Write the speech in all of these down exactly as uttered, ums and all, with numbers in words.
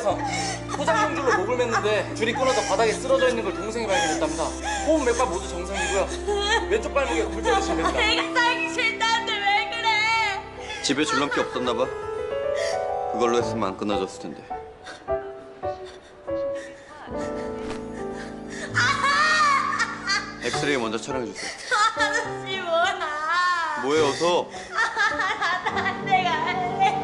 바닥에서 포장용줄로 목을 맸는데 줄이 끊어져 바닥에 쓰러져 있는 걸 동생이 발견했답니다. 호흡 맥박 모두 정상이고요. 왼쪽 발목에 굴절되신 됩니다. 내가 살기 싫다는데 왜 그래? 집에 줄넘기 없었나 봐. 그걸로 했으면 안 끊어졌을 텐데. 엑스레이 먼저 촬영해 주세요. 아저씨 뭐야? 뭐해 어서? 내가 할래.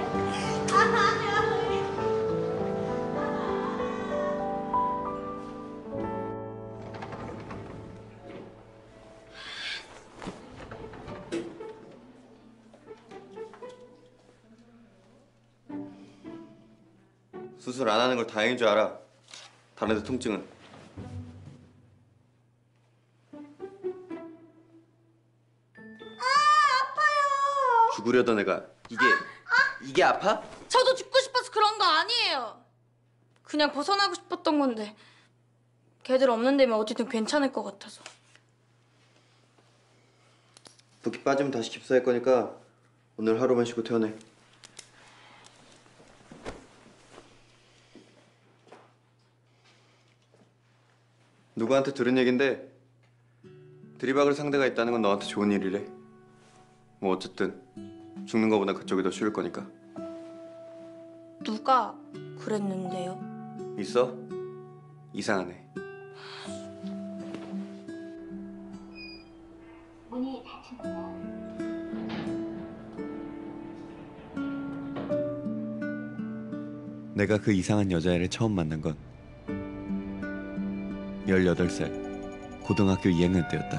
수술 안 하는 걸 다행인 줄 알아. 다른 데 통증은. 죽으려던 애가 이게 아! 이게 아파? 저도 죽고 싶어서 그런 거 아니에요. 그냥 벗어나고 싶었던 건데 걔들 없는 데면 어쨌든 괜찮을 것 같아서. 붓기 빠지면 다시 깁스할 거니까 오늘 하루만 쉬고 퇴원해. 누구한테 들은 얘긴데 들이박을 상대가 있다는 건 너한테 좋은 일이래. 뭐 어쨌든 죽는 거보다 그쪽이 더 쉬울 거니까. 누가 그랬는데요? 있어? 이상한 애. 문이 닫힙니다. 내가 그 이상한 여자애를 처음 만난 건 열여덟 살 고등학교 이 학년 때였다.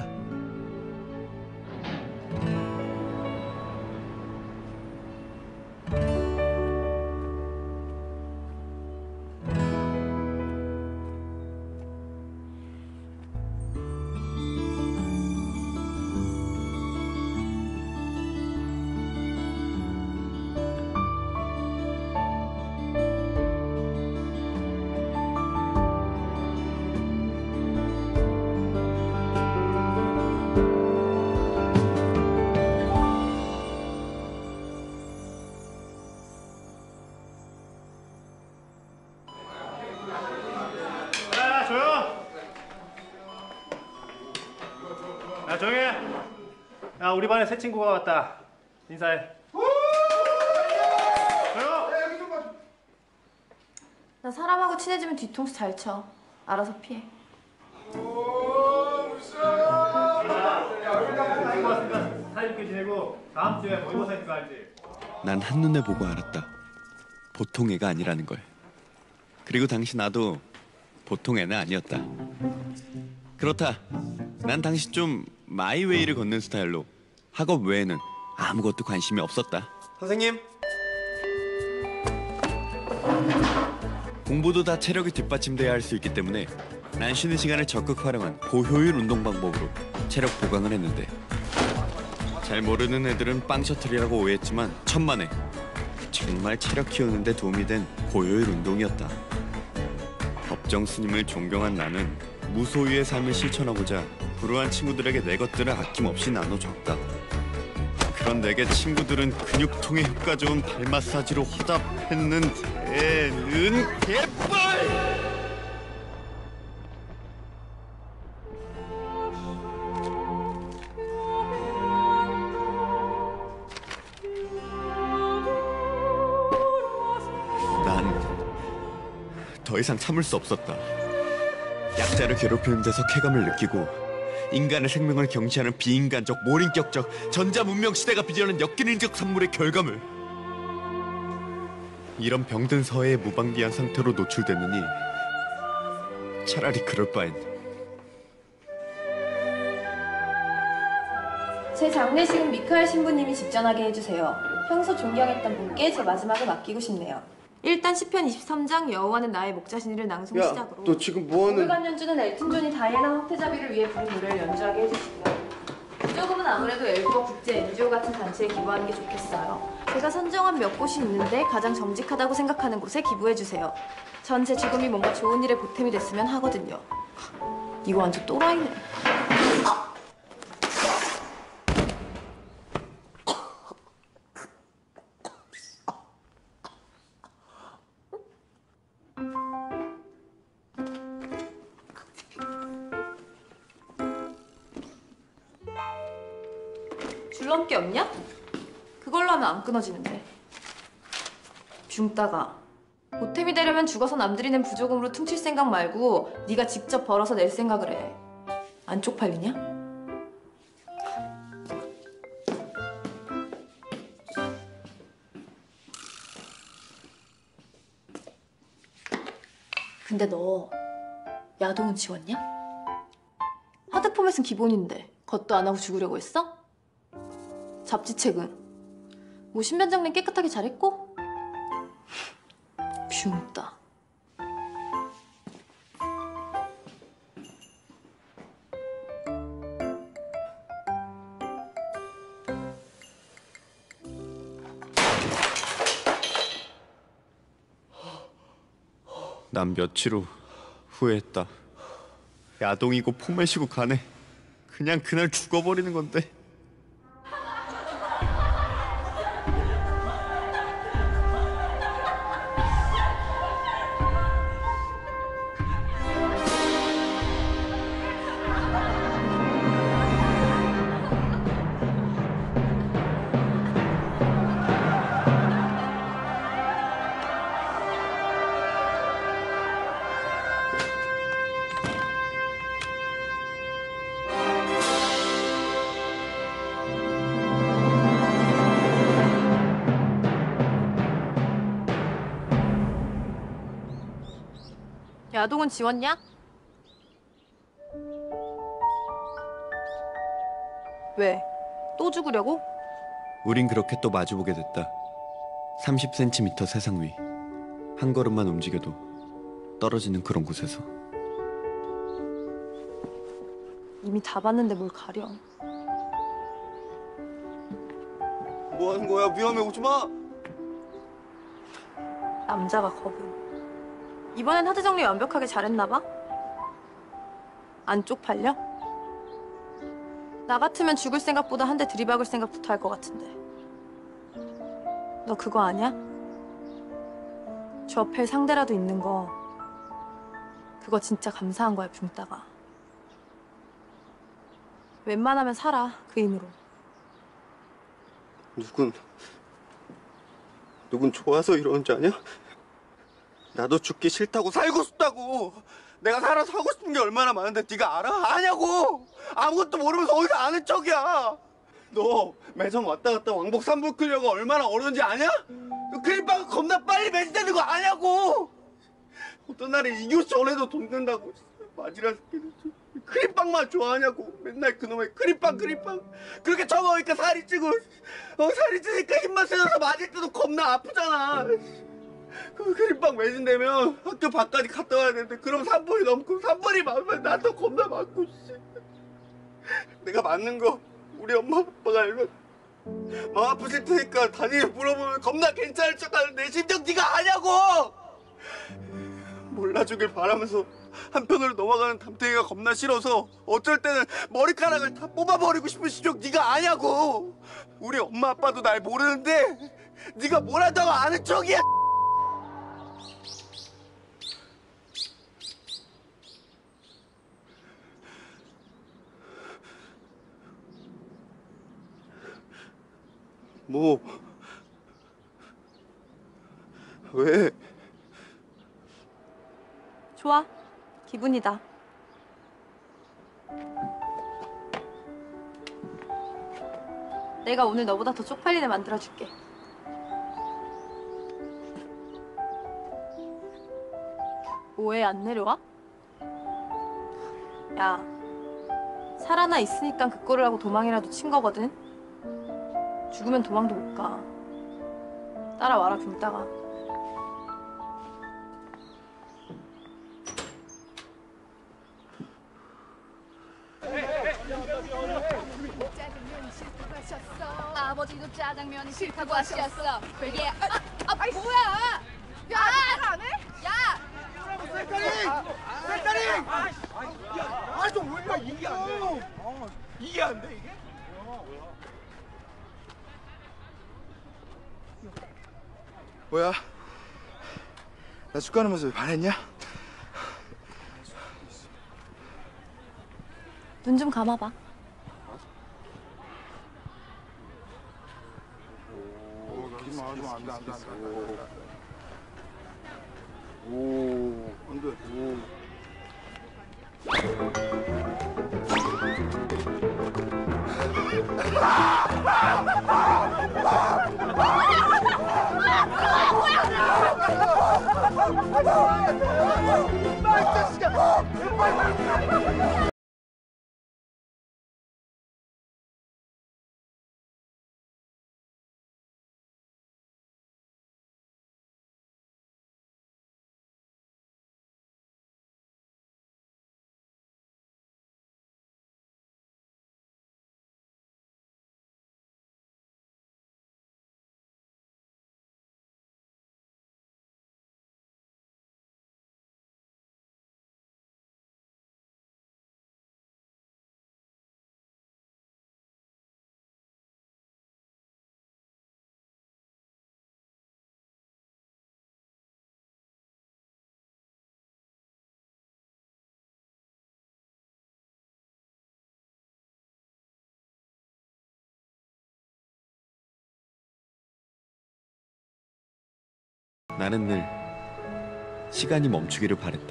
야 조용히 해. 야 우리 반에 새 친구가 왔다. 인사해. 조용. 나 사람하고 친해지면 뒤통수 잘 쳐. 알아서 피해. 고맙습니다. 사이좋게 지내고 다음 주에 모의고사니까 알지? 난 한눈에 보고 알았다. 보통 애가 아니라는 걸. 그리고 당시 나도 보통 애는 아니었다. 그렇다. 난 당시 좀 마이웨이를 걷는 스타일로 학업 외에는 아무것도 관심이 없었다. 선생님! 공부도 다 체력이 뒷받침돼야 할 수 있기 때문에 난 쉬는 시간을 적극 활용한 고효율 운동 방법으로 체력 보강을 했는데 잘 모르는 애들은 빵 셔틀이라고 오해했지만 천만에 정말 체력 키우는 데 도움이 된 고효율 운동이었다. 법정 스님을 존경한 나는 무소유의 삶을 실천하고자 불우한 친구들에게 내 것들을 아낌없이 나눠줬다. 그런 내게 친구들은 근육통에 효과 좋은 발 마사지로 화답했는데는 개빨! 난 더 이상 참을 수 없었다. 약자를 괴롭히는 데서 쾌감을 느끼고 인간의 생명을 경시하는 비인간적, 몰인격적, 전자문명 시대가 빚어낸 역기능적 산물의 결과물. 이런 병든 서해에 무방비한 상태로 노출됐느니 차라리 그럴 바엔 제 장례식은 미카엘 신부님이 직전하게 해주세요. 평소 존경했던 분께 제 마지막을 맡기고 싶네요. 일단 시편 이십삼 장 여호와는 나의 목자신이를 낭송 야, 시작으로 너 지금 뭐하는... 오르간 연주는 엘튼 존이 다이애나 황태자비를 위해 부른 노래를 연주하게 해주시고요. 조금은 아무래도 엘브와 국제 엔지오 같은 단체에 기부하는 게 좋겠어요. 제가 선정한 몇 곳이 있는데 가장 정직하다고 생각하는 곳에 기부해주세요. 전 제 죽음이 뭔가 좋은 일에 보탬이 됐으면 하거든요. 이거 완전 또라이네. 줄넘기 없냐? 그걸로 하면 안 끊어지는데. 붕따가 보탬이 되려면 죽어서 남들이 낸 부조금으로 퉁칠 생각 말고 네가 직접 벌어서 낼 생각을 해. 안 쪽팔리냐? 근데 너 야동은 지웠냐? 하드포맷은 기본인데 겉도 안 하고 죽으려고 했어? 잡지책은? 뭐 신변장님 깨끗하게 잘했고? 붕따. 난 며칠 후 후회했다. 야동이고 포맷이고 간에 그냥 그날 죽어버리는 건데. 야동은 지웠냐? 왜? 또 죽으려고? 우린 그렇게 또 마주보게 됐다. 삼십 센티미터 세상 위. 한 걸음만 움직여도 떨어지는 그런 곳에서. 이미 다 봤는데 뭘 가려. 뭐 하는 거야? 위험해, 오지 마! 남자가 겁을. 이번엔 하드 정리 완벽하게 잘했나 봐? 안 쪽팔려? 나 같으면 죽을 생각보다 한 대 들이박을 생각부터 할 것 같은데. 너 그거 아냐? 접할 상대라도 있는 거 그거 진짜 감사한 거야, 붕따가. 웬만하면 살아, 그 힘으로. 누군 누군 좋아서 이러는 줄 아냐? 나도 죽기 싫다고 살고 싶다고. 내가 살아서 하고 싶은 게 얼마나 많은데 네가 알아? 아냐고. 아무것도 모르면서 어디서 아는 척이야. 너 매점 왔다 갔다 왕복 삼 분 끌려고 얼마나 어려운지 아냐? 너 크림빵 겁나 빨리 매진되는 거 아냐고. 어떤 날에 이교 전에도 돈 든다고. 마지라 새끼들 크림빵만 좋아하냐고. 맨날 그놈의 크림빵 크림빵 그렇게 처먹으니까 살이 찌고, 어 살이 찌니까 힘만 세져서 맞을 때도 겁나 아프잖아. 그 크림빵 매진되면 학교 밖까지 갔다 와야 되는데 그럼 삼 분이 넘고 삼 분이 많으면 나도 겁나 많고. 씨. 내가 맞는 거 우리 엄마 아빠가 알면 마음 아프실 테니까 단일히 물어보면 겁나 괜찮을 척하는 내 심정 네가 아냐고. 몰라주길 바라면서 한편으로 넘어가는 담탱이가 겁나 싫어서 어쩔 때는 머리카락을 다 뽑아버리고 싶은 심정 네가 아냐고. 우리 엄마 아빠도 날 모르는데 네가 뭘 한다고 아는 척이야. 뭐? 왜? 좋아, 기분이다. 내가 오늘 너보다 더 쪽팔린 애 만들어줄게. 오해 안 내려와? 야, 살아나 있으니까 그 꼴을 하고 도망이라도 친 거거든? 죽으면 도망도 못 가. 따라와라, 붕따가. 아버지도 짜장면이 싫다고 하셨어. 그게 아, 아 뭐야? 야, 안 해? 야! 셀카링! 셀카링! 아, 좀 올려. 이게 안 돼. 이게 안 돼, 이게? 뭐야? 나 축구하는 모습 반했냐? 눈 좀 감아봐. 안돼 안돼 안돼. 오 안돼. 오. 나는 늘 시간이 멈추기를 바랬다.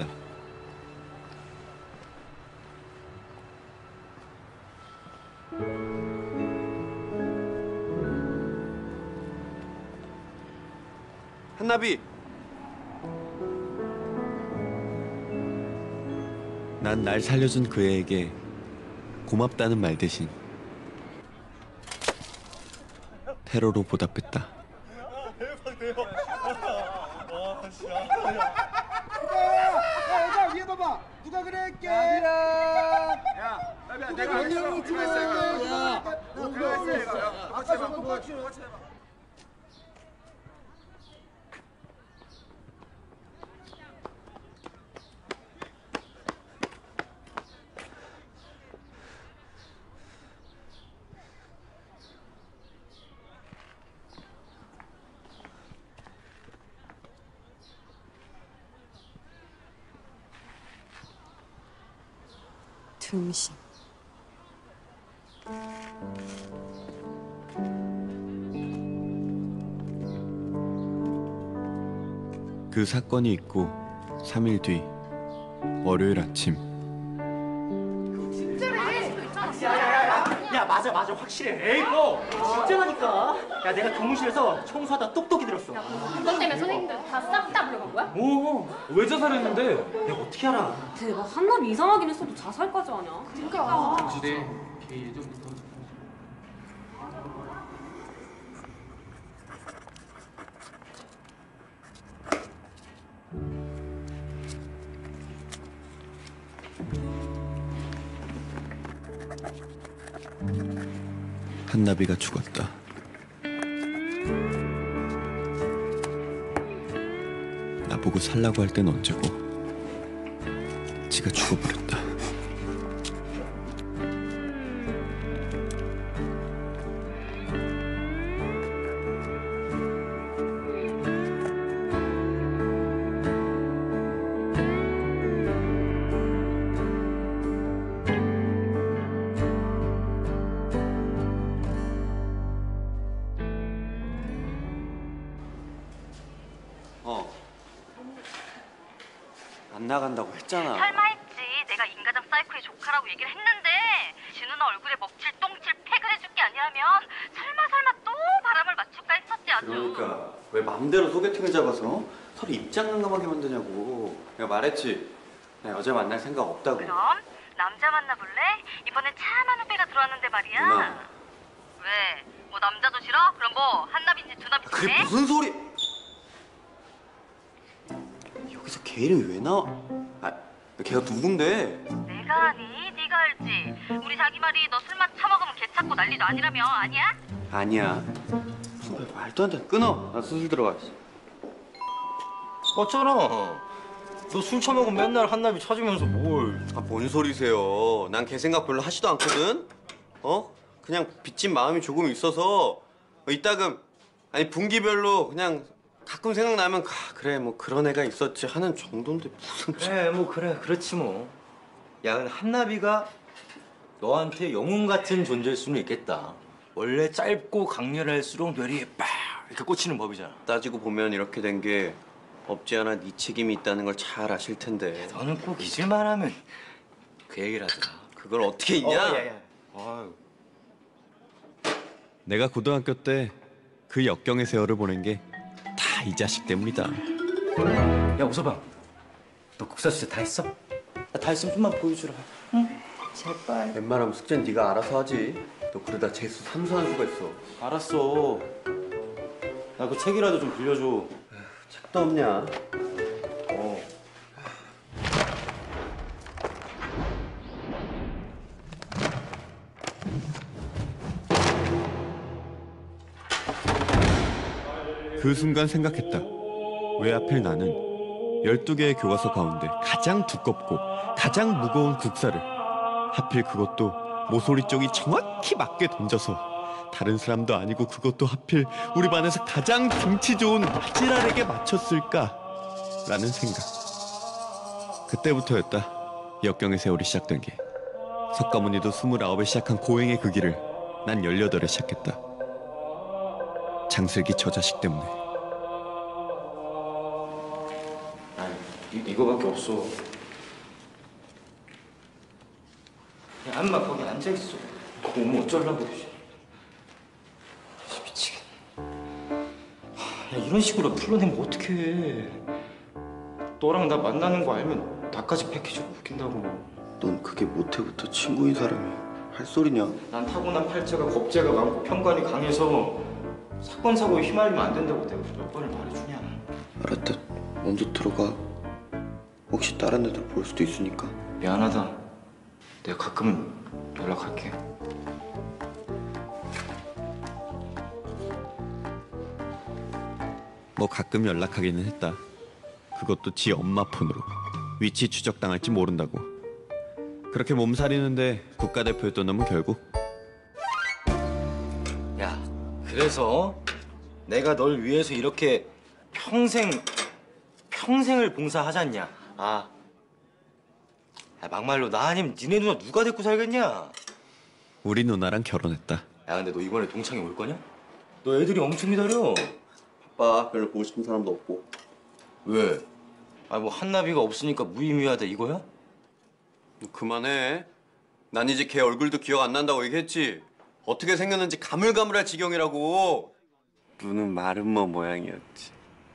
한나비. 난 날 살려준 그 애에게 고맙다는 말 대신 테러로 보답했다. 야, 위에 봐봐. 누가 그래 할게. 야, 내가 내가 했어. 찍어. 야, 내가 했어. 아까 저거 같이 해봐. 등신. 그 사건이 있고 삼 일 뒤 월요일 아침. 야 맞아 맞아 확실해. 에이 뭐 진짜라니까. 야 내가 교무실에서 청소하다 똑똑히 들었어. 그것 때문에 선생님들 다 싹 다 불러간 거야? 오, 왜 자살했는데? 내가 어떻게 알아? 대박, 한남이 이상하긴 했어도 자살까지 하냐? 그러니까. 한나비가 죽었다. 나보고 살라고 할 땐 언제고 지가 죽어버렸다. 어. 안 나간다고 했잖아. 설마 했지. 내가 인가장 사이코의 조카라고 얘기를 했는데 진우 너 얼굴에 먹칠 똥칠 팩을 해줄 게 아니라면 설마 설마 또 바람을 맞출까 했었지 아주. 그러니까 왜 맘대로 소개팅을 잡아서 서로 입장 난감하게 만드냐고. 내가 말했지. 나 여자 만날 생각 없다고. 그럼 남자 만나볼래? 이번엔 참한 후배가 들어왔는데 말이야. 누나. 왜? 뭐 남자도 싫어? 그럼 뭐 한납인지 두납인지 그게 해? 무슨 소리? 여기서 걔 이름이 왜 나와? 아, 걔가 누군데? 내가 아니? 네가 알지. 우리 자기 말이 너 술만 처먹으면 개 찾고 난리도 아니라며. 아니야? 아니야. 무슨 왜 말도 안 돼. 끊어. 나 수술 들어가. 맞잖아. 너 술 처먹으면 맨날 한나비 찾으면서 뭘. 아, 뭔 소리세요. 난 걔 생각 별로 하지도 않거든. 어? 그냥 빚진 마음이 조금 있어서 이따금 아니 분기별로 그냥 가끔 생각나면 아, 그래 뭐 그런 애가 있었지 하는 정도인데 무슨. 그래 뭐 그래 그렇지 뭐. 야 근데 한나비가 너한테 영웅 같은 존재일 수는 있겠다. 원래 짧고 강렬할수록 뇌리에 빡 이렇게 꽂히는 법이잖아. 따지고 보면 이렇게 된 게 없지 않아 네 책임이 있다는 걸 잘 아실 텐데. 너는 꼭 잊을만 하면 그 얘기를 하더라. 그걸 어떻게 잊냐? 어, 야, 야. 아유. 내가 고등학교 때 그 역경의 세월을 보낸 게 다 이 자식 때문이다. 야 오서방, 너 국사 숙제 다 했어? 나 다 했으면 좀만 보여주라. 응? 제발. 웬만하면 숙제는 네가 알아서 하지. 너 그러다 재수 삼수한 수가 있어. 알았어. 나 그 책이라도 좀 빌려줘. 책도 없냐? 어. 그 순간 생각했다. 왜 하필 나는 열두 개의 교과서 가운데 가장 두껍고 가장 무거운 국사를, 하필 그것도 모서리 쪽이 정확히 맞게 던져서 다른 사람도 아니고 그것도 하필 우리 반에서 가장 등치 좋은 아지랄에게 맞췄을까? 라는 생각. 그때부터였다. 역경의 세월이 시작된 게. 석가모니도 스물아홉에 시작한 고행의 그 길을 난 열여덟에 시작했다. 장슬기 저 자식 때문에. 아니, 이, 이거밖에 없어. 야, 엄마 거기 앉아있어. 너무 어쩌려고 그러지? 미치겠네. 야, 이런 식으로 풀어내면 어떡해. 너랑 나 만나는 거 알면 나까지 패키지로 웃긴다고. 넌 그게 모태부터 친구인 사람이 할 소리냐? 난 타고난 팔자가 겁재가 많고 편관이 강해서 사건 사고에 휘말리면 안 된다고 내가 몇 번을 말해주냐. 알았다. 먼저 들어가. 혹시 다른 애들 볼 수도 있으니까. 미안하다. 내가 가끔은 연락할게. 뭐 가끔 연락하기는 했다. 그것도 지 엄마 폰으로. 위치 추적당할지 모른다고. 그렇게 몸살이는데 국가대표였던 놈은 결국 야, 그래서 내가 널 위해서 이렇게 평생 평생을 봉사하잖냐. 아, 야, 막말로 나 아니면 니네 누나 누가 데리고 살겠냐. 우리 누나랑 결혼했다. 야, 근데 너 이번에 동창회 올 거냐? 너 애들이 엄청 기다려. 바빠. 별로 보고 싶은 사람도 없고. 왜? 아, 뭐 한나비가 없으니까 무의미하다 이거야? 너 그만해. 난 이제 걔 얼굴도 기억 안 난다고 얘기했지. 어떻게 생겼는지 가물가물할 지경이라고. 눈은 마름모 모양이었지.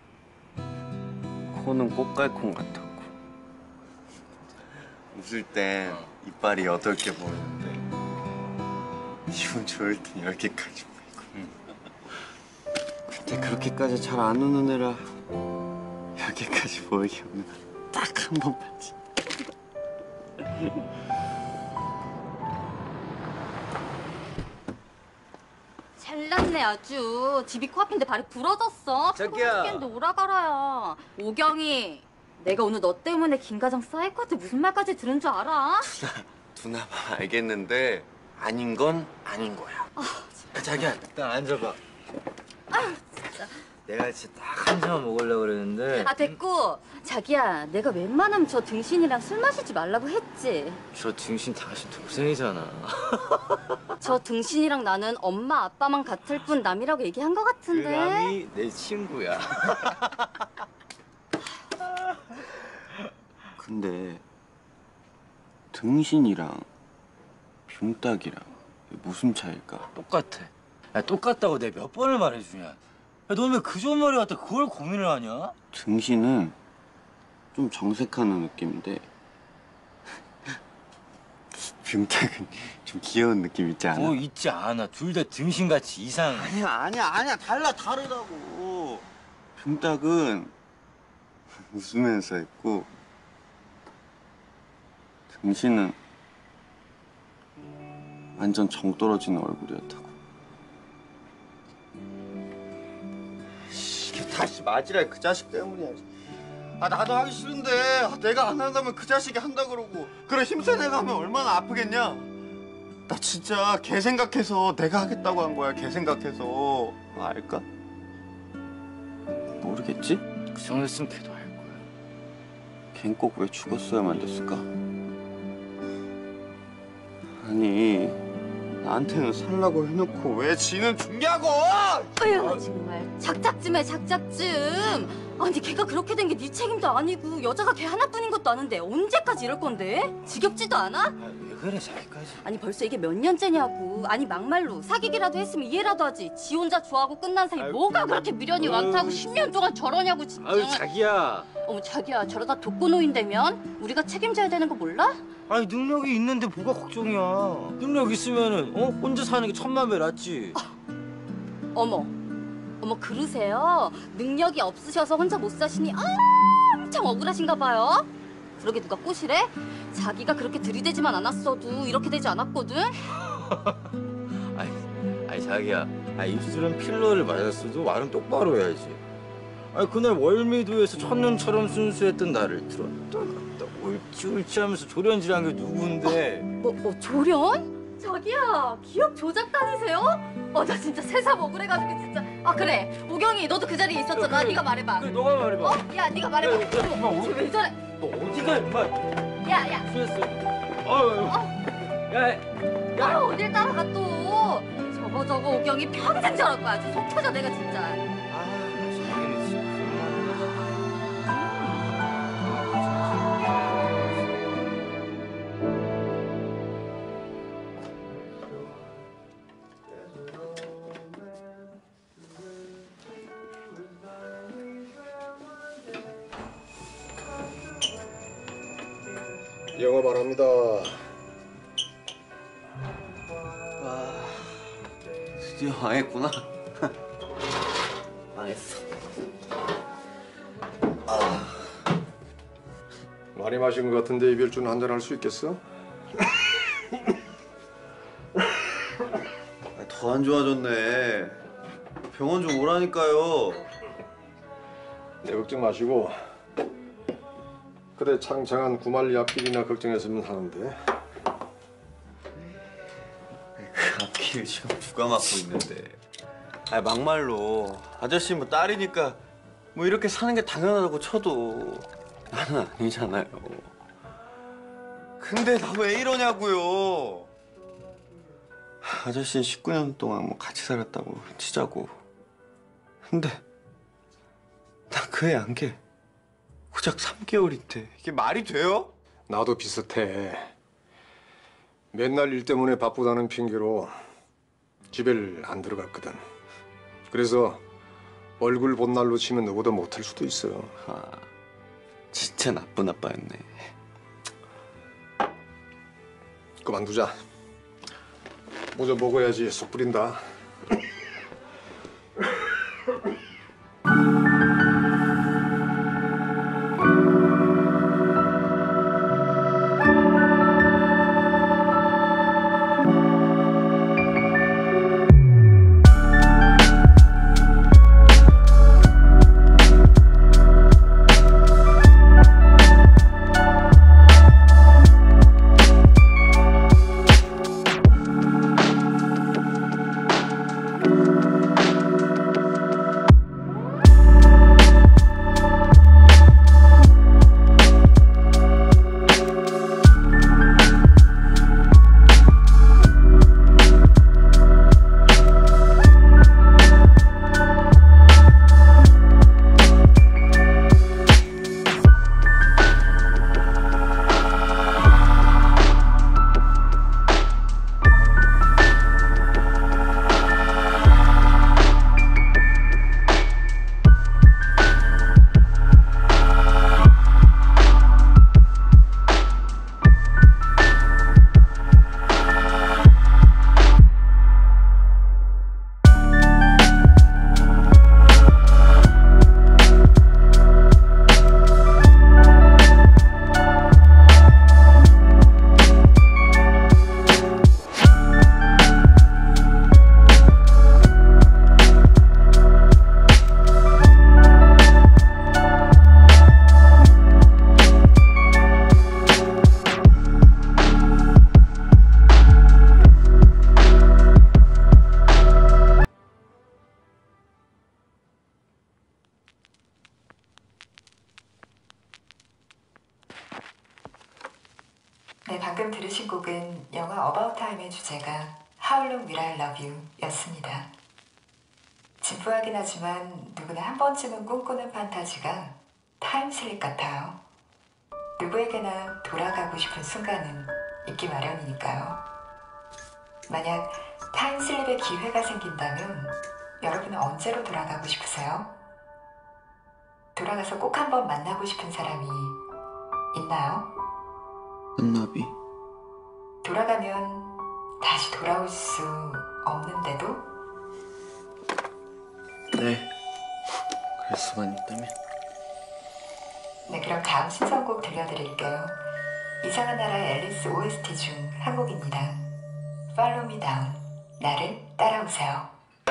코는 꽃갈콘 같았고. 웃을 땐 이빨이 여덟 개 보이는데 기분 좋을 땐 열 개까지 보이고. 응. 근데 그렇게까지 잘 안 우는 애라 열 개까지 보이게 오는 딱 한 번 봤지. 잘났네 아주. 집이 코앞인데 발이 부러졌어. 자기야. 죽겠는데 오라가라야. 오경이, 내가 오늘 너 때문에 김과장 사이코한테 무슨 말까지 들은 줄 알아? 누나 봐 알겠는데 아닌 건 아닌 거야. 아, 야, 자기야, 일단 앉아봐. 아유 진짜. 내가 진짜 딱 한 잔만 먹으려고 그랬는데. 아 됐고, 자기야, 내가 웬만하면 저 등신이랑 술 마시지 말라고 했지. 저 등신 당신 동생이잖아. 저 등신이랑 나는 엄마 아빠만 같을 뿐 남이라고 얘기한 것 그 같은데. 남이 내 친구야. 근데 등신이랑 붕딱이랑 무슨 차이일까? 똑같아. 야, 똑같다고 내가 몇 번을 말해주냐. 야, 넌 왜 그 좋은 머리 갖다 그걸 고민을 하냐? 등신은 좀 정색하는 느낌인데 붕딱은 좀 귀여운 느낌 있지 않아? 뭐 있지 않아. 둘 다 등신같이 이상해. 아니야 아니야 아니야 달라 다르다고. 붕딱은 웃으면서 했고 등신은 완전 정 떨어지는 얼굴이었다고. 이게 다시 맞으라 그 자식 때문이야. 아 나도 하기 싫은데 아, 내가 안 한다면 그 자식이 한다 그러고 그래 힘센 애가 하면 얼마나 아프겠냐. 나 진짜 걔 생각해서 내가 하겠다고 한 거야. 걔 생각해서. 아, 알까? 모르겠지? 그 정도였으면 걔도 알 거야. 걘 꼭 왜 죽었어야만 됐을까? 아니 나한테는 살라고 해놓고 왜 지는 죽냐고! 어휴 정말 작작쯤해 작작쯤. 아니 걔가 그렇게 된 게 네 책임도 아니고 여자가 걔 하나뿐인 것도 아는데 언제까지 이럴 건데? 지겹지도 않아? 왜 그래 자기까지? 아니 벌써 이게 몇 년째냐고. 아니 막말로 사귀기라도 했으면 이해라도 하지. 지 혼자 좋아하고 끝난 사이 아유, 뭐가 그렇게 미련이 아유. 많다고 십 년 동안 저러냐고 진짜. 아유 자기야. 어머 자기야 저러다 독거노인되면 우리가 책임져야 되는 거 몰라? 아니 능력이 있는데 뭐가 걱정이야. 능력 있으면은 어 혼자 사는 게 천만 배 낫지. 어머 어머 그러세요? 능력이 없으셔서 혼자 못 사시니 엄청 억울하신가 봐요. 그러게 누가 꼬시래? 자기가 그렇게 들이대지만 않았어도 이렇게 되지 않았거든? 아니, 아니 자기야. 아 입술은 필러를 맞았어도 말은 똑바로 해야지. 아니 그날 월미도에서 첫눈처럼 순수했던 나를 들었다 놨다 옳지 옳지 하면서 조련질한 게 누군데? 뭐, 뭐 조련? 자기야 기억 조작 다니세요? 어 나 진짜 새삼 억울해가지고 진짜. 아 그래 오경이 너도 그 자리에 있었잖아. 그래, 네가 말해봐. 그래 너가 말해봐. 어? 야 네가 말해봐. 그래, 그래, 어머, 엄마, 쟤왜 저래? 너 어디가 임마? 야야 수했어. 아유. 야, 야. 아 어딜 따라가 또. 저거 저거 오경이 평생 저럴 거야. 아주 속 터져 내가 진짜. 아, 자기는 진짜 영업 안 합니다. 아, 드디어 망했구나. 망했어. 아. 많이 마신 것 같은데 이별준 한잔 할 수 있겠어? 더 안 좋아졌네. 병원 좀 오라니까요. 내 걱정 마시고 그래 창창한 구말리 앞길이나 걱정했으면 하는데. 그 앞길 지금 누가 맡고 있는데. 아 막말로 아저씨 뭐 딸이니까 뭐 이렇게 사는 게 당연하다고 쳐도 나는 아니잖아요. 근데 나 왜 이러냐고요. 아저씨는 십구 년 동안 뭐 같이 살았다고 치자고. 근데 나 그 애 안 게 고작 삼 개월인데 이게 말이 돼요? 나도 비슷해. 맨날 일 때문에 바쁘다는 핑계로 집을 안 들어갔거든. 그래서 얼굴 본 날로 치면 너보다 못할 수도 있어. 아, 진짜 나쁜 아빠였네. 그만두자. 모자 먹어야지 속 뿌린다. 네, 방금 들으신 곡은 영화 어바웃 타임의 주제가 How long will I love you 였습니다. 진부하긴 하지만 누구나 한 번쯤은 꿈꾸는 판타지가 타임슬립 같아요. 누구에게나 돌아가고 싶은 순간은 있기 마련이니까요. 만약 타임슬립의 기회가 생긴다면 여러분은 언제로 돌아가고 싶으세요? 돌아가서 꼭 한번 만나고 싶은 사람이 있나요? 은나비. 돌아가면 다시 돌아올 수 없는데도? 네. 그럴 수만 있다면. 네, 그럼 다음 신청곡 들려드릴게요. 이상한 나라의 앨리스 오에스티 중 한 곡입니다. Follow me down. 나를 따라오세요.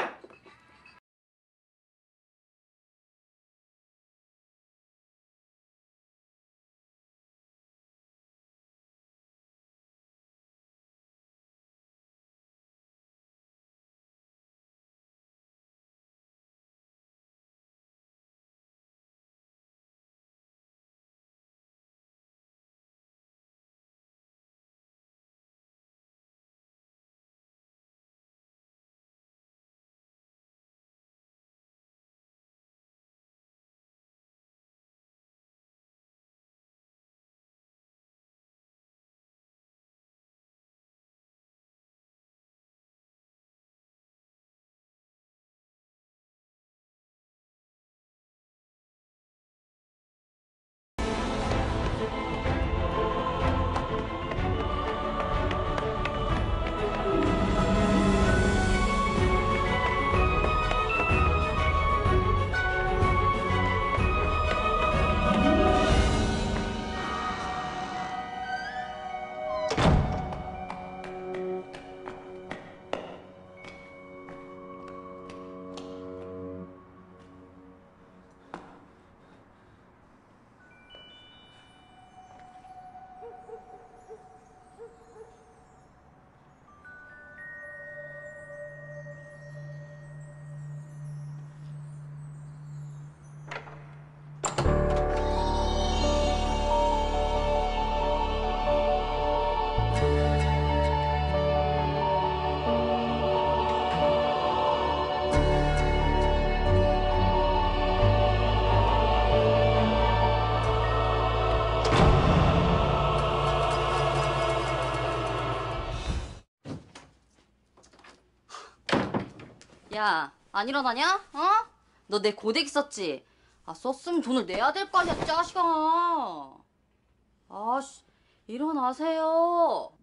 야, 안 일어나냐? 어? 너 내 고데기 썼지? 아, 썼으면 돈을 내야 될 거 아니야, 짜식아. 아씨, 일어나세요.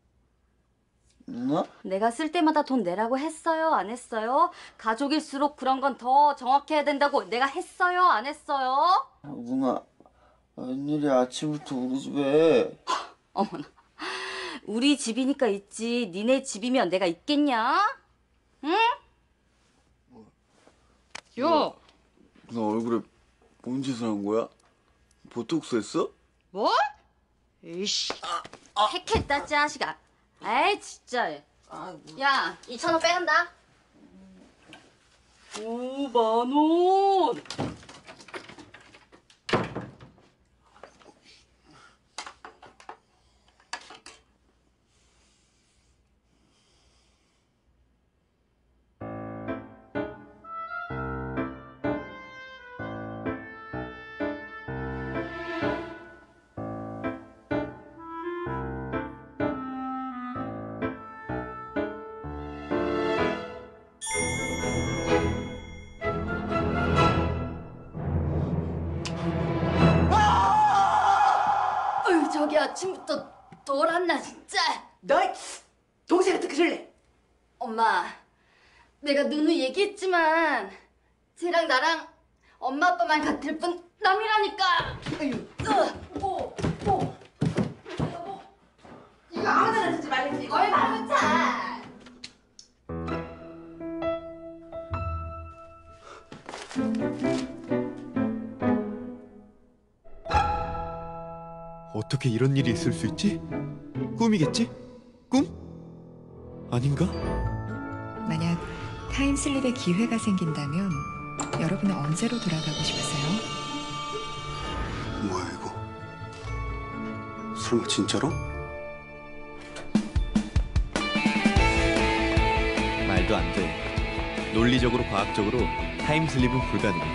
누나? 내가 쓸 때마다 돈 내라고 했어요, 안 했어요? 가족일수록 그런 건 더 정확해야 된다고 내가 했어요, 안 했어요? 누나, 웬일이야 아침부터 우리 집에. 어머나, 우리 집이니까 있지. 니네 집이면 내가 있겠냐? 응? 야! 누나 얼굴에 뭔 짓을 한 거야? 보톡스 했어? 뭐? 이씨, 택했다, 짜식아. 아이, 진짜. 야, 이천 원 빼간다. 오, 만 원. 어휴, 저기 아침부터 돌았나 진짜. 너 동생한테 그럴래? 엄마, 내가 누누 얘기했지만 쟤랑 나랑 엄마 아빠만 같을 뿐 남이라니까. 아유, 어, 어, 어. 이거 아무데나 쓰지 말랬지. 이거 얼마나 못차. 어떻게 이런 일이 있을 수 있지? 꿈이겠지? 꿈? 아닌가? 만약 타임슬립의 기회가 생긴다면 여러분은 언제로 돌아가고 싶으세요? 뭐야 이거? 설마 진짜로? 말도 안 돼. 논리적으로 과학적으로 타임슬립은 불가능해.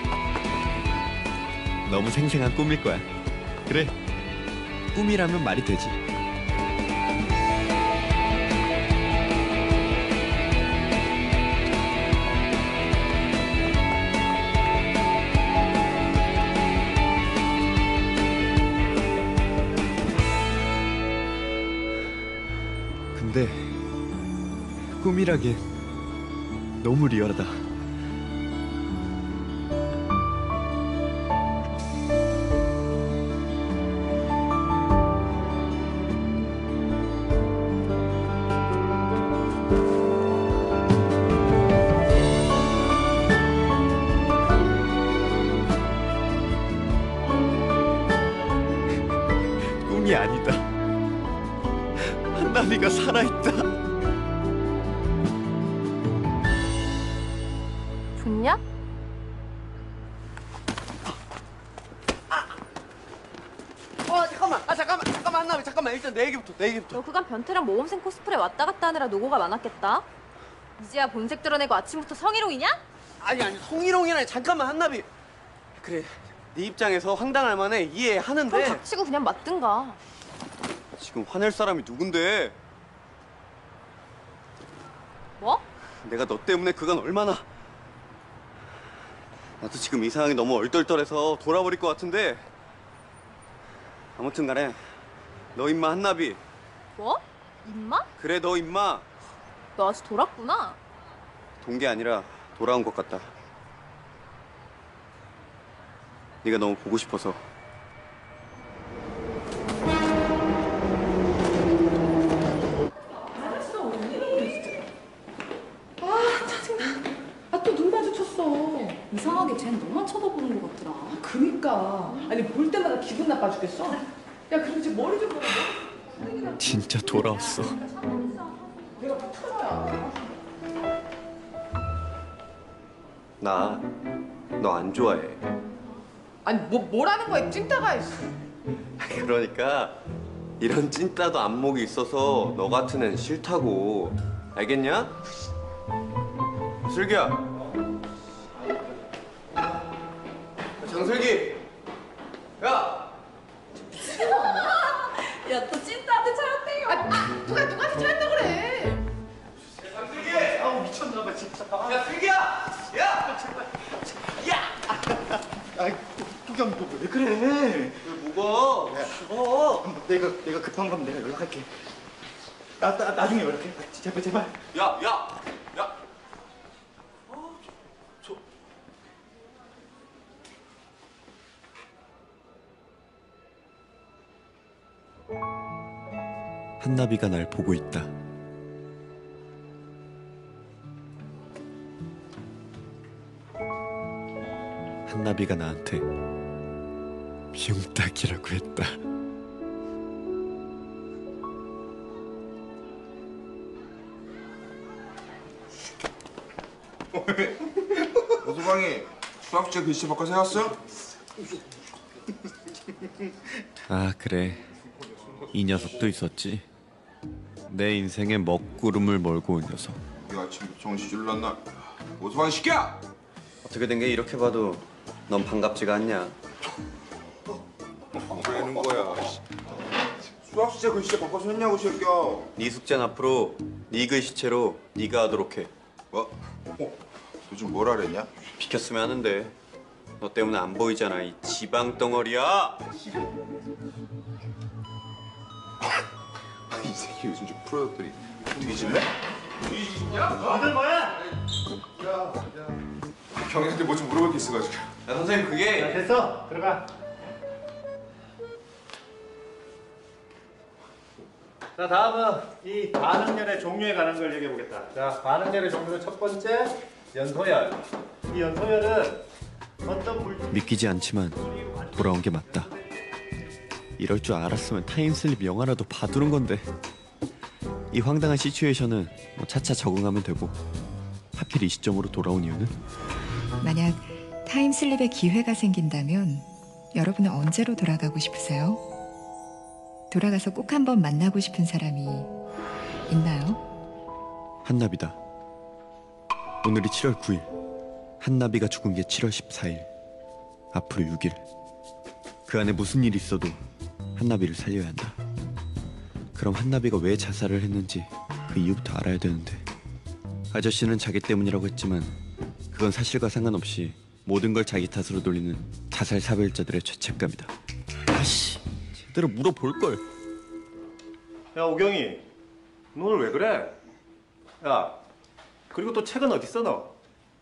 너무 생생한 꿈일 거야. 그래, 꿈이라면 말이 되지. 근데 꿈이라기엔 너무 리얼하다. 꿈이 아니다. 한나비가 살아있다. 좋냐? 어 잠깐만 아 잠깐만 잠깐만 한나비 잠깐만 일단 내 얘기부터 내 얘기부터. 너 그간 변태랑 모범생 코스프레 왔다 갔다 하느라 노고가 많았겠다. 이제야 본색 드러내고 아침부터 성희롱이냐? 아니 아니 성희롱이나 잠깐만 한나비. 그래 네 입장에서 황당할 만해 이해하는데. 그럼 닥치고 그냥 맞든가. 지금 화낼 사람이 누군데? 뭐? 내가 너 때문에 그간 얼마나. 나도 지금 이 상황이 너무 얼떨떨해서 돌아버릴 것 같은데. 아무튼 간에 너 임마 한나비. 뭐? 임마? 그래 너 임마. 너 아직 돌았구나. 돈 게 아니라 돌아온 것 같다. 네가 너무 보고 싶어서. 아 짜증나. 아 또 눈 마주쳤어. 이상하게 쟤는 너만 쳐다보는 것 같더라. 아, 그니까. 아니 볼 때마다 기분 나빠 죽겠어. 야 그리고 이제 머리 좀 보라. 진짜 돌아왔어. 내가 붙어야. 나 너 안 좋아해. 아니 뭐 뭐라는 거야 찐따가. 그러니까 이런 찐따도 안목이 있어서 너 같은 애는 싫다고. 알겠냐? 슬기야. 장슬기. 야. 야 또 찐따한테 차였대요. 아, 누가 누구한테 차였다 그래. 장슬기. 아우 미쳤나봐 진짜. 야 슬기야. 야. 야. 아이, 뚜경 너 왜 그래? 왜 무거워? 어. 내가 내가 급한 건 내가 연락할게. 나, 나 나중에 연락해. 아, 제발 제발. 야, 야, 야. 어, 저, 저. 한나비가 날 보고 있다. 한나비가 나한테 미움닭이라고 했다. 오소방이 수학제 글씨 바꿔서 해왔어? 아 그래, 이 녀석도 있었지. 내 인생에 먹구름을 몰고 온 녀석. 이 아침부터 정신줄 났나? 오소방이 시켜! 어떻게 된 게 이렇게 봐도 넌 반갑지가 않냐? 뭐라는 거야? 수학 숙제 글씨 바꿔서 했냐고, 이 새끼야. 네 숙제는 앞으로 네 글씨체로 네가 하도록 해. 뭐? 어? 요즘 뭐라 그랬냐? 비켰으면 하는데 너 때문에 안 보이잖아 이 지방 덩어리야. 이 새끼 요즘 좀 풀어졌더니 뒤질래? 다들 뭐야? 경희한테 뭐 좀 물어볼 게 있어가지고. 야 선생님 그게. 야, 됐어. 들어가. 자 다음은 이 반응열의 종류에 관한 걸 얘기해 보겠다. 자 반응열의 종류는 첫 번째 연소열. 이 연소열은 어떤 물 믿기지 않지만 돌아온 게 맞다. 이럴 줄 알았으면 타임슬립 영화라도 봐두는 건데. 이 황당한 시츄에이션은 뭐 차차 적응하면 되고, 하필 이 시점으로 돌아온 이유는? 만약 타임슬립의 기회가 생긴다면 여러분은 언제로 돌아가고 싶으세요? 돌아가서 꼭 한번 만나고 싶은 사람이 있나요? 한나비다. 오늘이 칠월 구일. 한나비가 죽은 게 칠월 십사일. 앞으로 육일. 그 안에 무슨 일이 있어도 한나비를 살려야 한다. 그럼 한나비가 왜 자살을 했는지 그 이유부터 알아야 되는데. 아저씨는 자기 때문이라고 했지만 그건 사실과 상관없이 모든 걸 자기 탓으로 돌리는 자살 사별자들의 죄책감이다. 아씨, 제대로 물어볼걸. 야 오경이, 너 오늘 왜 그래? 야, 그리고 또 책은 어디 있어 너?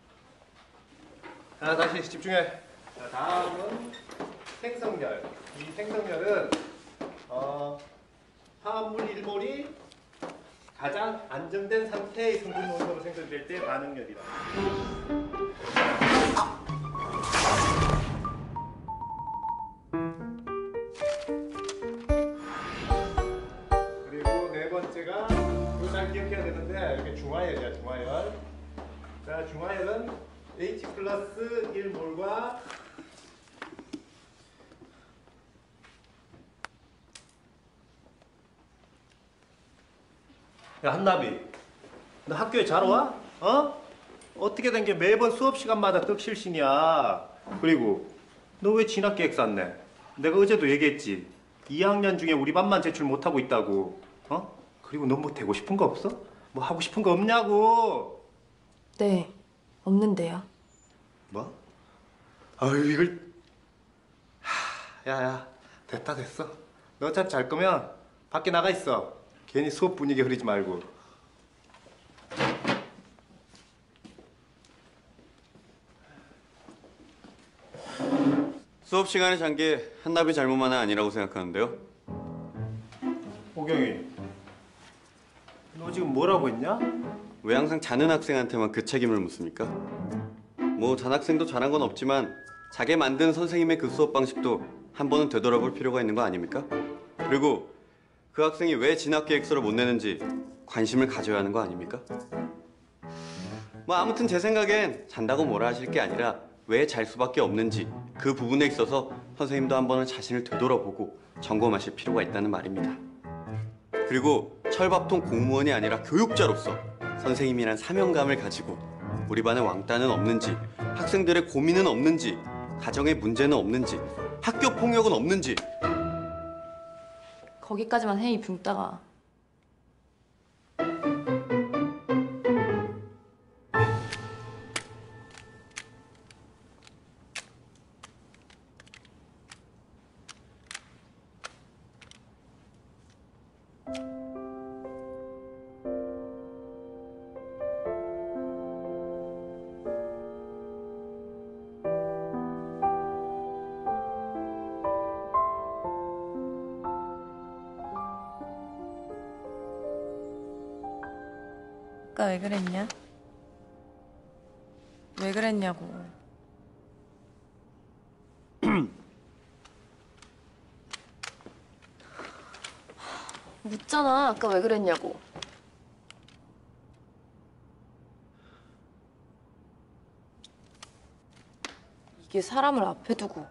자, 다시 집중해. 자, 다음은 생성열. 이 생성열은 어, 화합물 일몰이 가장 안정된 상태의 성분 온도로 생성될 때 반응열이다. 그리고 네 번째가 이거 잘 기억해야 되는데 이렇게 중화열이야, 중화열. 자, 중화열은 H 플러스 일 몰과 야 한나비, 너 학교에 잘 와? 어? 어떻게 된 게 매번 수업 시간마다 떡실신이야. 그리고 너 왜 진학계획 쌌네? 내가 어제도 얘기했지. 이 학년 중에 우리 반만 제출 못하고 있다고. 어? 그리고 너 뭐 되고 싶은 거 없어? 뭐 하고 싶은 거 없냐고. 네, 없는데요. 뭐? 아유 이걸. 하, 야야 됐다 됐어. 너 어차피 잘 거면 밖에 나가 있어. 괜히 수업 분위기 흐리지 말고. 수업 시간에 잔 게 한나비 잘못만은 아니라고 생각하는데요. 호경이, 너 지금 뭐라고 했냐? 왜 항상 자는 학생한테만 그 책임을 묻습니까? 뭐 잔학생도 잘한 건 없지만 자기 만든 선생님의 그 수업 방식도 한 번은 되돌아볼 필요가 있는 거 아닙니까? 그리고 그 학생이 왜 진학계획서를 못 내는지 관심을 가져야 하는 거 아닙니까? 뭐 아무튼 제 생각엔 잔다고 뭐라 하실 게 아니라 왜 잘 수밖에 없는지 그 부분에 있어서 선생님도 한 번은 자신을 되돌아보고 점검하실 필요가 있다는 말입니다. 그리고 철밥통 공무원이 아니라 교육자로서 선생님이란 사명감을 가지고 우리 반에 왕따는 없는지, 학생들의 고민은 없는지, 가정의 문제는 없는지, 학교 폭력은 없는지. 거기까지만 해, 이 붕따가. 아까 왜 그랬냐? 왜 그랬냐고. 묻잖아, 아까 왜 그랬냐고. 이게 사람을 앞에 두고.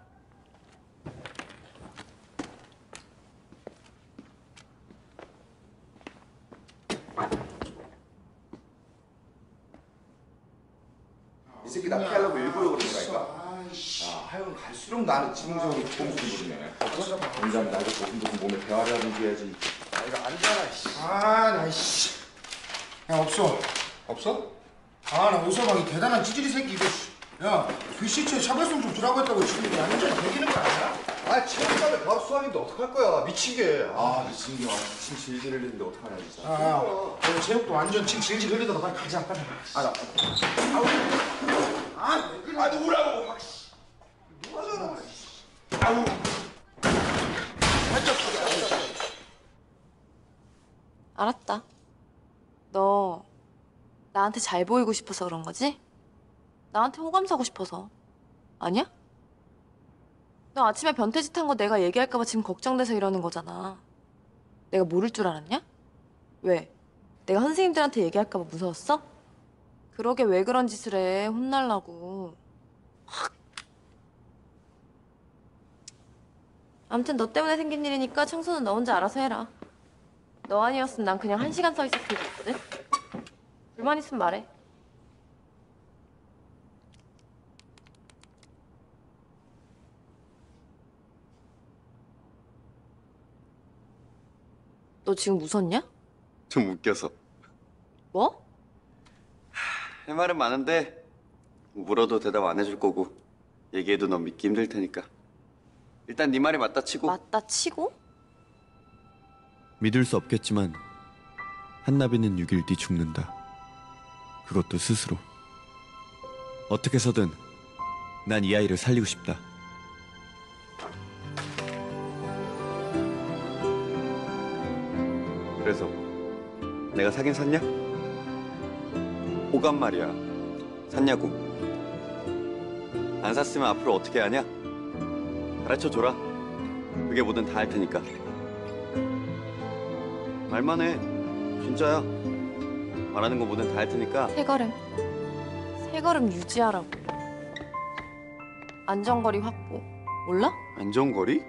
이 새끼 나 피하려고 일부러 그런 거라니까? 야, 하여간 갈수록 나는 지능적으로 조금 부리네. 인간 나도 조금조금 몸에 대화를 하든지 해야지. 아, 이거 아니잖아, 씨. 아, 나 씨. 야, 없어. 없어? 아, 나 오서방이 대단한 찌질이 새끼 이거. 야, 그 시체에 차별성 좀 주라고 했다고 지금 이거 완전 배기는 거 아니야? 아, 체육관에 과학 수학인데 어떡할 거야? 미친 게. 아, 미친 게. 아, 미친 질질 흘리는데 어떡하냐, 진짜. 아, 야, 오늘 체육도 완전 침 질질 흘리다가 빨리 가자, 빨리. 아, 나. 아우. 아, 아, 누구라고? 막, 씨. 누가 저러고, 씨. 아우. 살짝 소리. 알았다. 너 나한테 잘 보이고 싶어서 그런 거지? 나한테 호감 사고 싶어서. 아니야? 너 아침에 변태짓 한 거 내가 얘기할까 봐 지금 걱정돼서 이러는 거잖아. 내가 모를 줄 알았냐? 왜? 내가 선생님들한테 얘기할까 봐 무서웠어? 그러게 왜 그런 짓을 해. 혼날라고. 확. 아무튼 너 때문에 생긴 일이니까 청소는 너 혼자 알아서 해라. 너 아니었으면 난 그냥 한 시간 서 있었을 것 같거든? 불만 있으면 말해. 너 지금 웃었냐? 좀 웃겨서. 뭐? 할 말은 많은데 물어도 대답 안 해줄 거고 얘기해도 넌 믿기 힘들 테니까 일단 네 말이 맞다 치고. 맞다 치고? 믿을 수 없겠지만 한나비는 육 일 뒤 죽는다. 그것도 스스로. 어떻게 해서든 난 이 아이를 살리고 싶다. 그래서 내가 사긴 샀냐? 호감 말이야. 샀냐고. 안 샀으면 앞으로 어떻게 하냐? 가르쳐줘라. 그게 뭐든 다 할 테니까. 말만 해. 진짜야. 말하는 거 뭐든 다 할 테니까. 세 걸음. 세 걸음 유지하라고. 안전거리 확보. 몰라? 안전거리?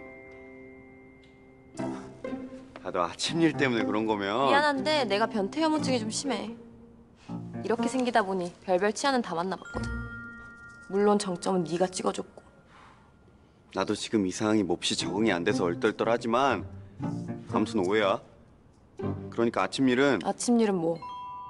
아, 너 아침 일 때문에 그런 거면. 미안한데 내가 변태 혐오증이 좀 심해. 이렇게 생기다 보니 별별 치아는 다 만나봤거든. 물론 정점은 네가 찍어줬고. 나도 지금 이 상황이 몹시 적응이 안 돼서 얼떨떨하지만 아무튼 오해야. 그러니까 아침 일은. 아침 일은 뭐?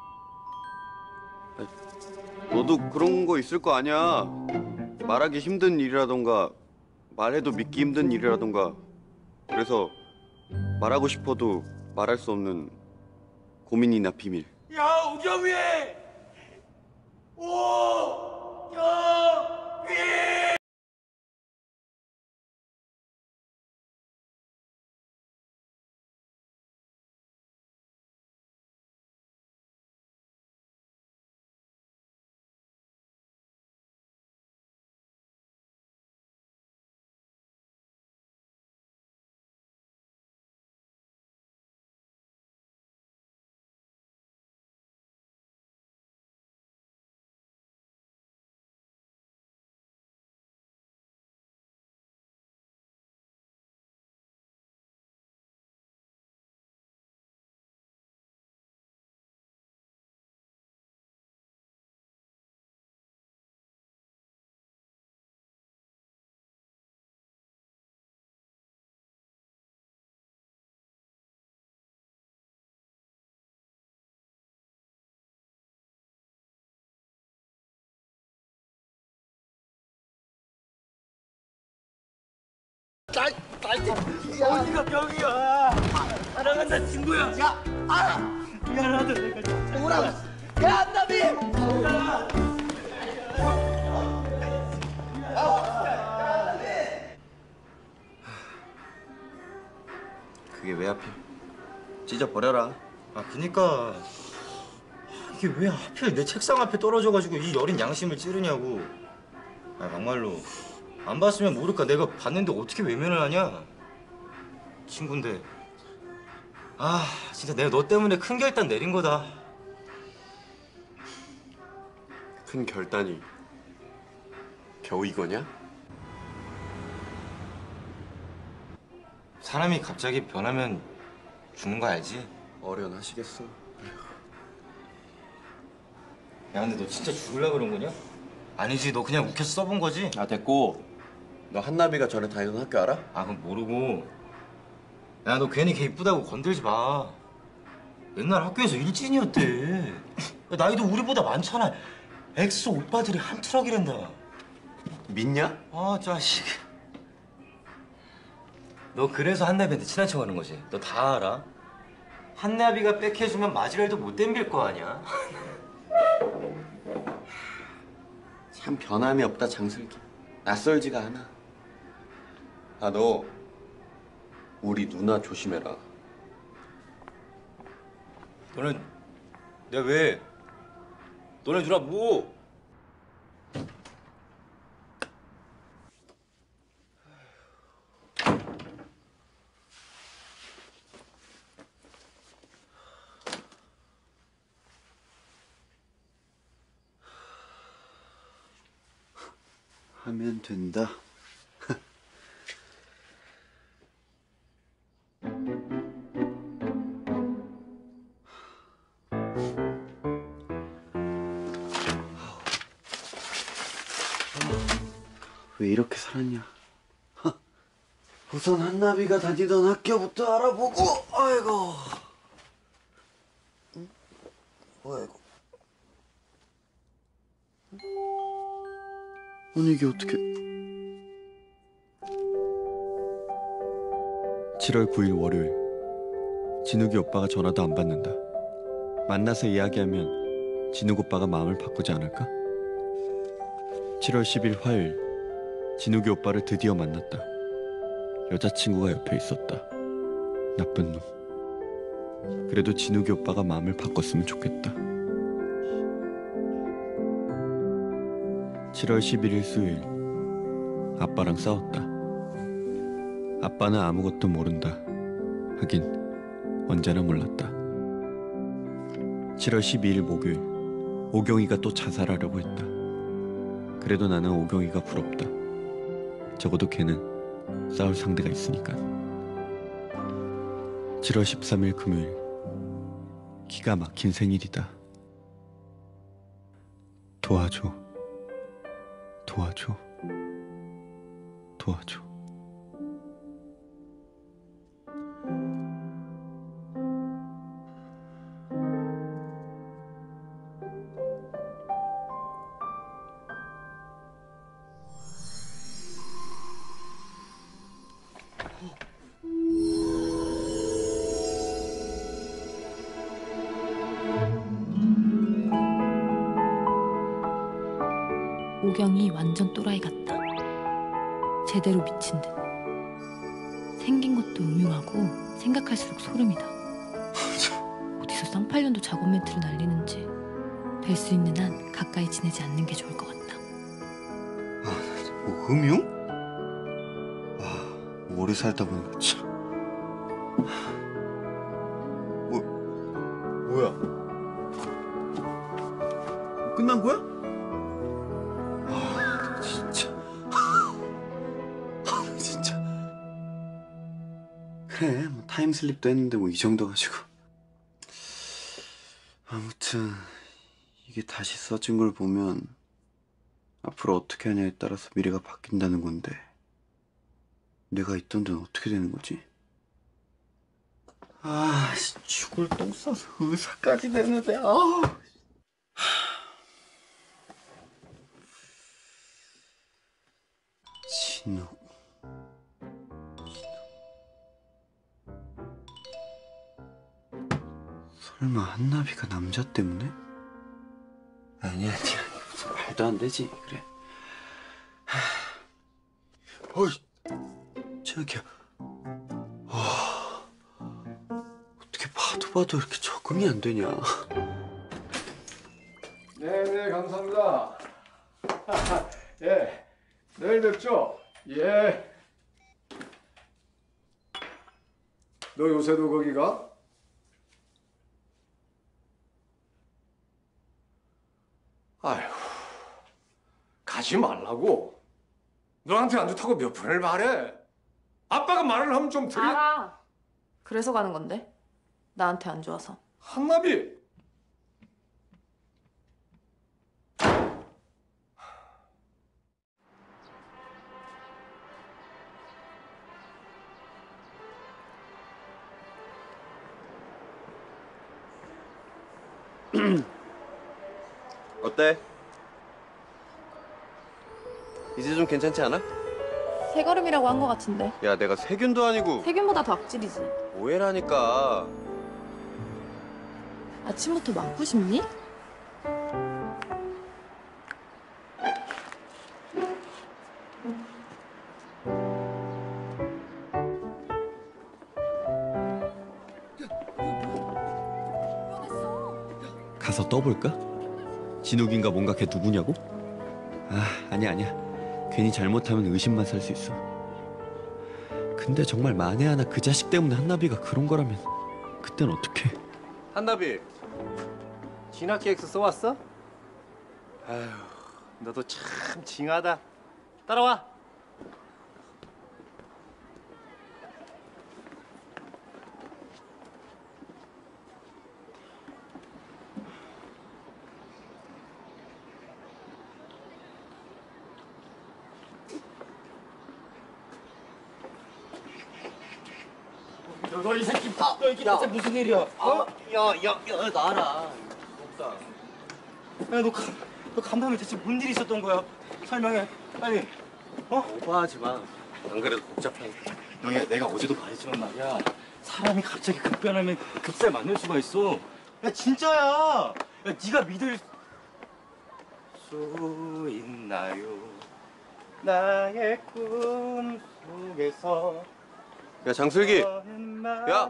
너도 그런 거 있을 거 아니야. 말하기 힘든 일이라던가 말해도 믿기 힘든 일이라던가. 그래서 말하고 싶어도 말할 수 없는 고민이나 비밀. 야, 우겸이! 오! 야! 위! 나, 나 이제 어디가 병이야? 사랑한다 친구야. 야, 아, 미안하다 내가. 뭐라고? 야, 한나비. 그게 왜 하필? 찢어버려라. 아, 그니까 이게 왜 하필 내 책상 앞에 떨어져가지고 이 여린 양심을 찌르냐고. 아, 막말로 안 봤으면 모를까. 내가 봤는데 어떻게 외면을 하냐? 친구인데. 아, 진짜 내가 너 때문에 큰 결단 내린 거다. 큰 결단이 겨우 이거냐? 사람이 갑자기 변하면 죽는 거 알지? 어련하시겠어. 야, 근데 너 진짜 죽으려고 그런 거냐? 아니지, 너 그냥 웃겨서 써본 거지? 아, 됐고. 너 한나비가 전에 다니던 학교 알아? 아, 그건 모르고. 야, 너 괜히 걔 이쁘다고 건들지 마. 옛날 학교에서 일진이었대. 야, 나이도 우리보다 많잖아. 엑소 오빠들이 한 트럭이란다. 믿냐? 아, 자식. 너 그래서 한나비한테 친한 척 하는 거지? 너 다 알아? 한나비가 백해주면 마지랄도 못 댐빌 거 아니야? 참 변함이 없다, 장슬기. 낯설지가 않아. 아, 너 우리 누나 조심해라. 너는 내가 왜? 너네 누나 뭐? 하면 된다. 왜 이렇게 살았냐? 우선 한나비가 다니던 학교부터 알아보고. 아이고. 뭐야 이거? 아니 이게 어떻게? 칠월 구일 월요일. 진욱이 오빠가 전화도 안 받는다. 만나서 이야기하면 진욱 오빠가 마음을 바꾸지 않을까? 칠월 십일 화요일. 진욱이 오빠를 드디어 만났다. 여자친구가 옆에 있었다. 나쁜 놈. 그래도 진욱이 오빠가 마음을 바꿨으면 좋겠다. 칠월 십일일 수요일. 아빠랑 싸웠다. 아빠는 아무것도 모른다. 하긴 언제나 몰랐다. 칠월 십이일 목요일. 오경이가 또 자살하려고 했다. 그래도 나는 오경이가 부럽다. 적어도 걔는 싸울 상대가 있으니까. 칠월 십삼일 금요일. 기가 막힌 생일이다. 도와줘. 도와줘. 도와줘. 오경이 완전 또라이 같다. 제대로 미친 듯. 생긴 것도 음흉하고 생각할수록 소름이다. 어디서 쌍팔년도 작업 멘트를 날리는지 될 수 있는 한 가까이 지내지 않는 게 좋을 것 같다. 뭐 음용? 아, 오래 살다 보니까 참. 뭐 뭐야? 끝난 거야? 아, 진짜. 아, 진짜. 그래, 뭐 타임슬립도 했는데 뭐 이 정도 가지고. 아무튼 이게 다시 써진 걸 보면 앞으로 어떻게 하냐에 따라서 미래가 바뀐다는 건데 내가 있던 데는 어떻게 되는 거지? 아, 죽을 똥 싸서 의사까지 되는데 아우. 진욱. 설마 한나비가 남자 때문에? 아니야, 아니야. 무슨 말도 안 되지. 그래. 어이, 자기야. 와, 어떻게 봐도 봐도 이렇게 적응이 안 되냐? 네네, 감사합니다. 예, 내일 뵙죠. 예. 너 요새도 거기 가? 아휴, 가지 말라고. 너한테 안 좋다고 몇 번을 말해. 아빠가 말을 하면 좀 들리... 알아. 그래서 가는 건데. 나한테 안 좋아서. 한나비. 어때? 이제 좀 괜찮지 않아? 새 걸음이라고 한 거 같은데. 야, 내가 세균도 아니고 세균보다 더 악질이지. 오해라니까. 아침부터 맞고 싶니? 가서 떠볼까? 진욱인가 뭔가 걔 누구냐고? 아, 아니야 아니야. 괜히 잘못하면 의심만 살 수 있어. 근데 정말 만에 하나 그 자식 때문에 한나비가 그런 거라면 그땐 어떡해? 한나비, 진학 계획서 써왔어? 아휴, 너도 참 징하다. 따라와. 너 이 새끼 너 이게 대체 무슨 일이야? 어? 야야야 나라. 미쳤다. 야, 너, 가- 너 간밤에 대체 뭔 일이 있었던 거야? 설명해, 빨리. 어? 오버하지 마. 안 그래도 복잡해. 형이 내가 어제도 말했지만 말이야. 사람이 갑자기 급변하면 급살 만날 수가 있어. 야, 진짜야. 야, 네가 믿을 수 있나요? 나의 꿈 속에서. 야 장슬기. 야.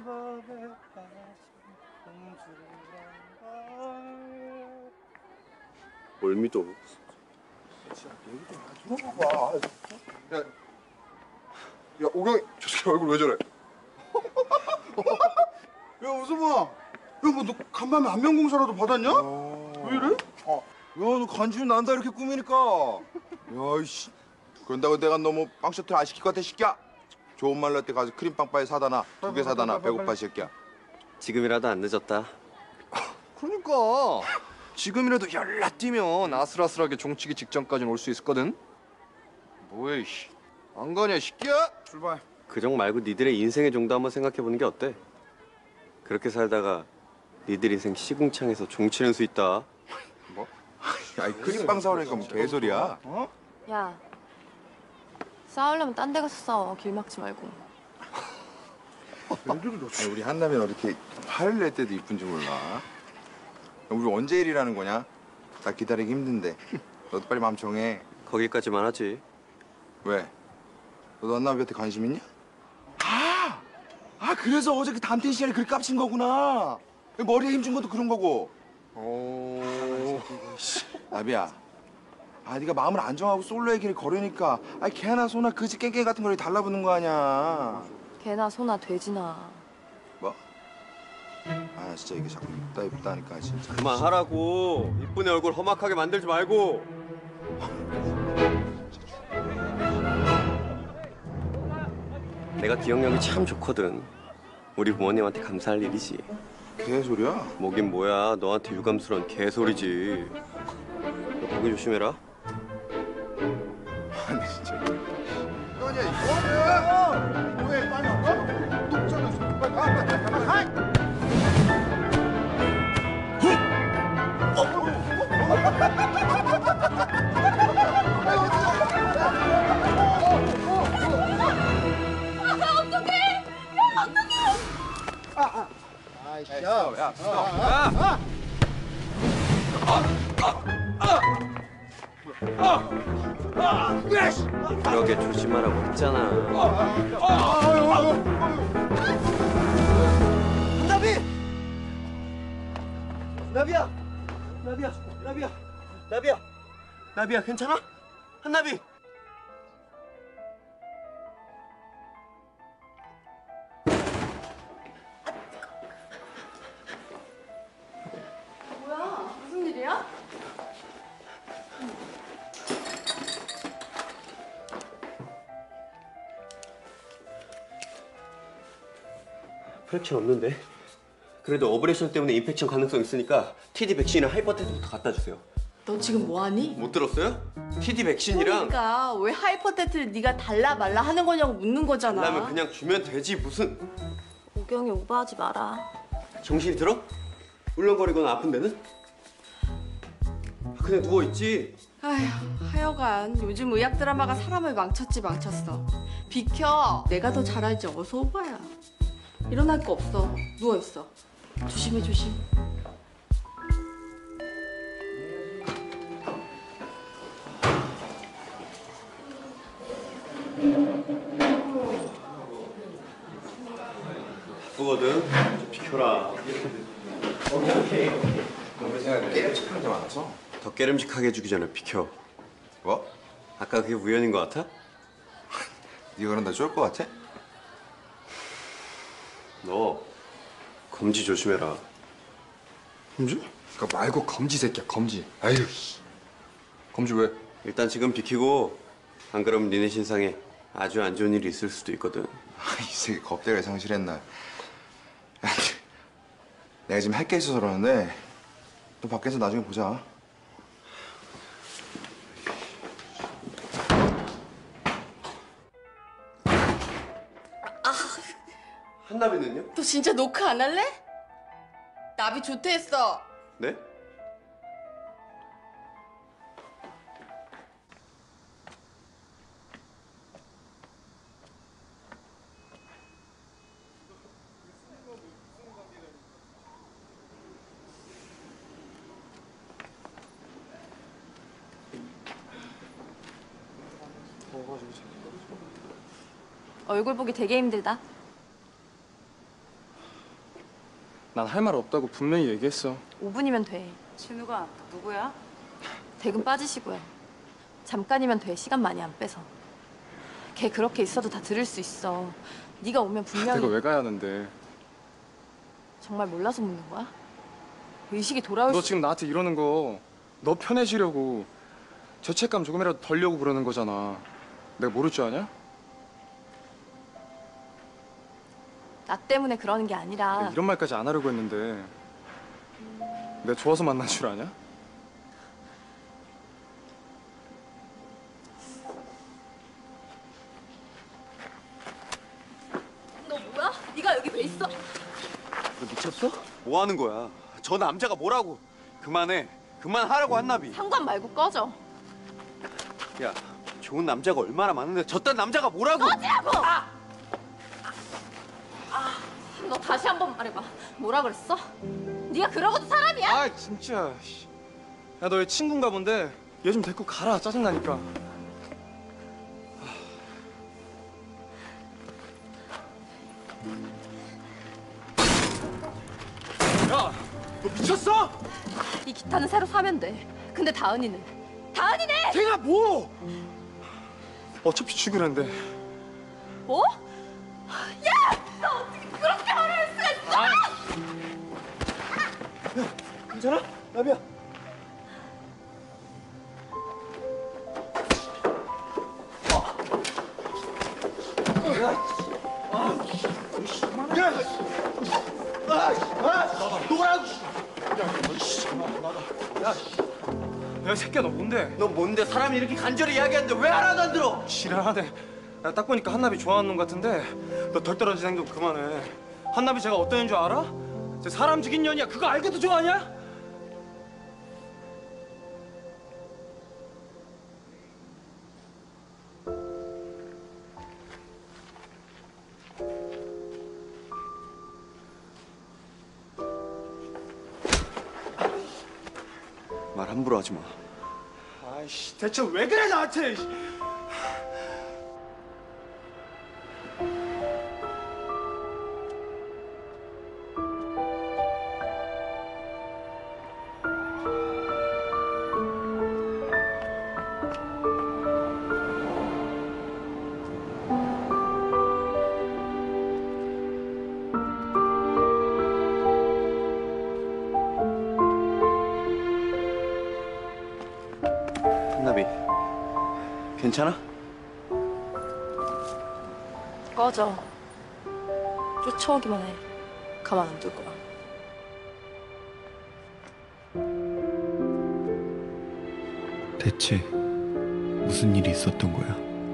뭘 믿어? 들어봐봐. 야, 야 오경이 저 새끼 얼굴 왜 저래? 야 우수마, 야뭐 너 간밤에 안면공사라도 받았냐? 왜 이래? 어. 야, 너 간지는 난다 이렇게 꾸미니까. 야, 이씨. 그런다고 내가 너무 빵 셔틀 안 시킬 것 같아, 새끼야. 좋은 말로 할 때 가서 크림빵 빨리 사다나. 두 개 사다나. 배고파, 새끼야. 지금이라도 안 늦었다. 그러니까. 지금이라도 열라 뛰면 아슬아슬하게 종치기 직전까지는 올 수 있었거든. 뭐야, 이씨. 안 가냐, 새끼야? 출발. 그정 말고 니들의 인생의 정도 한번 생각해보는 게 어때? 그렇게 살다가 니들 인생 시궁창에서 종치는 수 있다. 뭐? 야, 이 크림빵 사오라니까 뭐 개소리야. 어? 야, 싸우려면 딴 데 가서 싸워. 길 막지 말고. 아니, 우리 한남이 너 이렇게 화를 낼 때도 이쁜지 몰라. 야, 우리 언제 일이라는 거냐? 나 기다리기 힘든데. 너도 빨리 마음 정해. 거기까지만 하지. 왜? 너도 한남이한테 관심 있냐? 아! 아, 그래서 어제 그 단텐 시간에 그렇게 깝친 거구나. 머리에 힘준 것도 그런 거고. 오. 나비야. 아, 네가 마음을 안 정하고 솔로 얘기를 걸으니까 아, 개나 소나 그지 깽깽이 같은 걸 달라붙는 거 아니야. 개나 소나 돼지나. 뭐? 아, 진짜 이게 자꾸 이쁘다 이쁘다 하니까 진짜. 그만하라고. 이쁜 애 얼굴 험악하게 만들지 말고. 내가 기억력이 참 좋거든. 우리 부모님한테 감사할 일이지. 개소리야? 뭐긴 뭐야. 너한테 유감스러운 개소리지. 너 거기 조심해라. 아니 진짜. 너냐 이거? 뭐해 빨리 가? 뚝잖아. 빨리 가 빨리 가 빨리 가. 야, 야, 야, 그러게 조심하라고 했잖아. 나비! 나비야! 나비야! 나비야! 나비야! 나비야 괜찮아? 한나비! 뭐야? 무슨 일이야? 프랙션 없는데? 그래도 어브레이션 때문에 인펙션 가능성 있으니까 티디 백신이랑 하이퍼텐스부터 갖다 주세요. 너 지금 뭐하니? 못 들었어요? 티디 백신이랑 그러니까 왜 하이퍼테트를 네가 달라 말라 하는 거냐고 묻는 거잖아. 달라면 그냥 주면 되지 무슨. 오경이 오버하지 마라. 정신이 들어? 울렁거리거나 아픈 데는? 그냥 누워있지. 아휴, 하여간 요즘 의학 드라마가 사람을 망쳤지 망쳤어. 비켜. 내가 더 잘 알지. 어서 오바야. 일어날 거 없어. 누워있어. 조심해 조심. 아프거든? 좀 비켜라. 오케이 오케이. 너왜 생각해? 깨름직한 게 많았어? 더 깨름직하게 해주기 전에 비켜. 뭐? 아까 그게 우연인 것 같아? 네가 그런다 쫄 것 같아? 너 검지 조심해라. 검지? 그거 말고 검지 새끼야 검지. 아유. 검지 왜? 일단 지금 비키고 안 그러면 니네 신상에 아주 안 좋은 일이 있을 수도 있거든. 이 새끼 겁대가 상실했나. 야, 내가 지금 할 게 있어서 그러는데 또 밖에서 나중에 보자. 한나비는요? 너 진짜 녹화 안 할래? 나비 조퇴했어. 네? 얼굴 보기 되게 힘들다. 난 할 말 없다고 분명히 얘기했어. 오 분이면 돼. 진우가 누구야? 대금 빠지시고요. 잠깐이면 돼. 시간 많이 안 빼서. 걔 그렇게 있어도 다 들을 수 있어. 네가 오면 분명히. 내가 왜 가야 하는데? 정말 몰라서 묻는 거야? 의식이 돌아올 너 수... 지금 나한테 이러는 거 너 편해지려고 죄책감 조금이라도 덜려고 그러는 거잖아. 내가 모를 줄 아냐? 나 때문에 그러는 게 아니라. 내가 이런 말까지 안 하려고 했는데 내가 좋아서 만난 줄 아냐? 너 뭐야? 네가 여기 왜 있어? 너 미쳤어? 뭐 하는 거야? 저 남자가 뭐라고? 그만해. 그만하라고 한나비. 상관 말고 꺼져. 야, 좋은 남자가 얼마나 많은데 저딴 남자가 뭐라고? 꺼지라고! 아! 아, 너 다시 한 번 말해봐. 뭐라 그랬어? 네가 그러고도 사람이야? 아 진짜. 야 너 얘 친구인가 본데 얘 좀 데리고 가라. 짜증나니까. 야, 너 미쳤어? 이 기타는 새로 사면 돼. 근데 다은이는? 다은이네! 걔가 뭐? 어차피 죽이는데. 뭐? 야! 너 어떻게 그렇게 말할 수가 있어? 아. 야, 괜찮아? 나비야. 야, 아, 야, 아, 아, 노라고. 야, 야, 이 새끼야, 너 뭔데? 너 뭔데? 사람이 이렇게 간절히 이야기하는데 왜 하나도 안 들어? 지랄하네. 야, 딱 보니까 한나비 좋아하는 놈 같은데 너 덜 떨어진 행동 그만해. 한나비 제가 어떤 애인 줄 알아? 쟤 사람 죽인 년이야. 그거 알고도 좋아하냐? 말 함부로 하지 마. 아이씨, 대체 왜 그래 나한테? 한나비, 괜찮아? 꺼져. 쫓아오기만 해. 가만 안 둘 거야. 대체 무슨 일이 있었던 거야?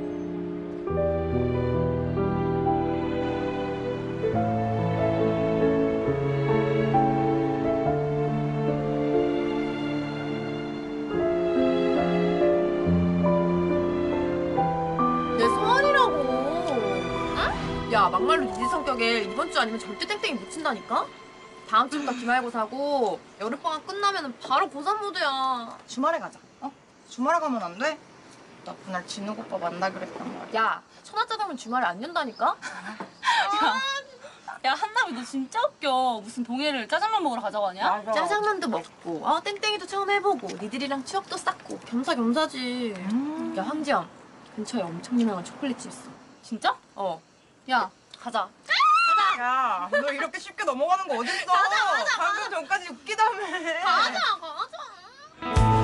내 소원이라고. 응? 야, 막말로 니네 성격에 이번 주 아니면 절대 땡땡이 못 친다니까? 다음 주부터 기말고사고 여름방학 끝나면 바로 고삼 모드야. 주말에 가자. 어? 주말에 가면 안 돼? 나 그날 진우 오빠 만나기로 했단 말이야. 야, 천하짜장면 주말에 안 연다니까? 야, 야 한나비 너 진짜 웃겨. 무슨 동해를 짜장면 먹으러 가자고 하냐? 짜장면도 먹고, 아 땡땡이도 처음 해보고, 니들이랑 추억도 쌓고 겸사겸사지. 야, 황지영, 근처에 엄청 유명한 초콜릿집 있어. 진짜? 어. 야, 가자. 야, 너 이렇게 쉽게 넘어가는 거 어딨어? 가자, 가자, 방금 전까지 웃기다며. 가자, 가자.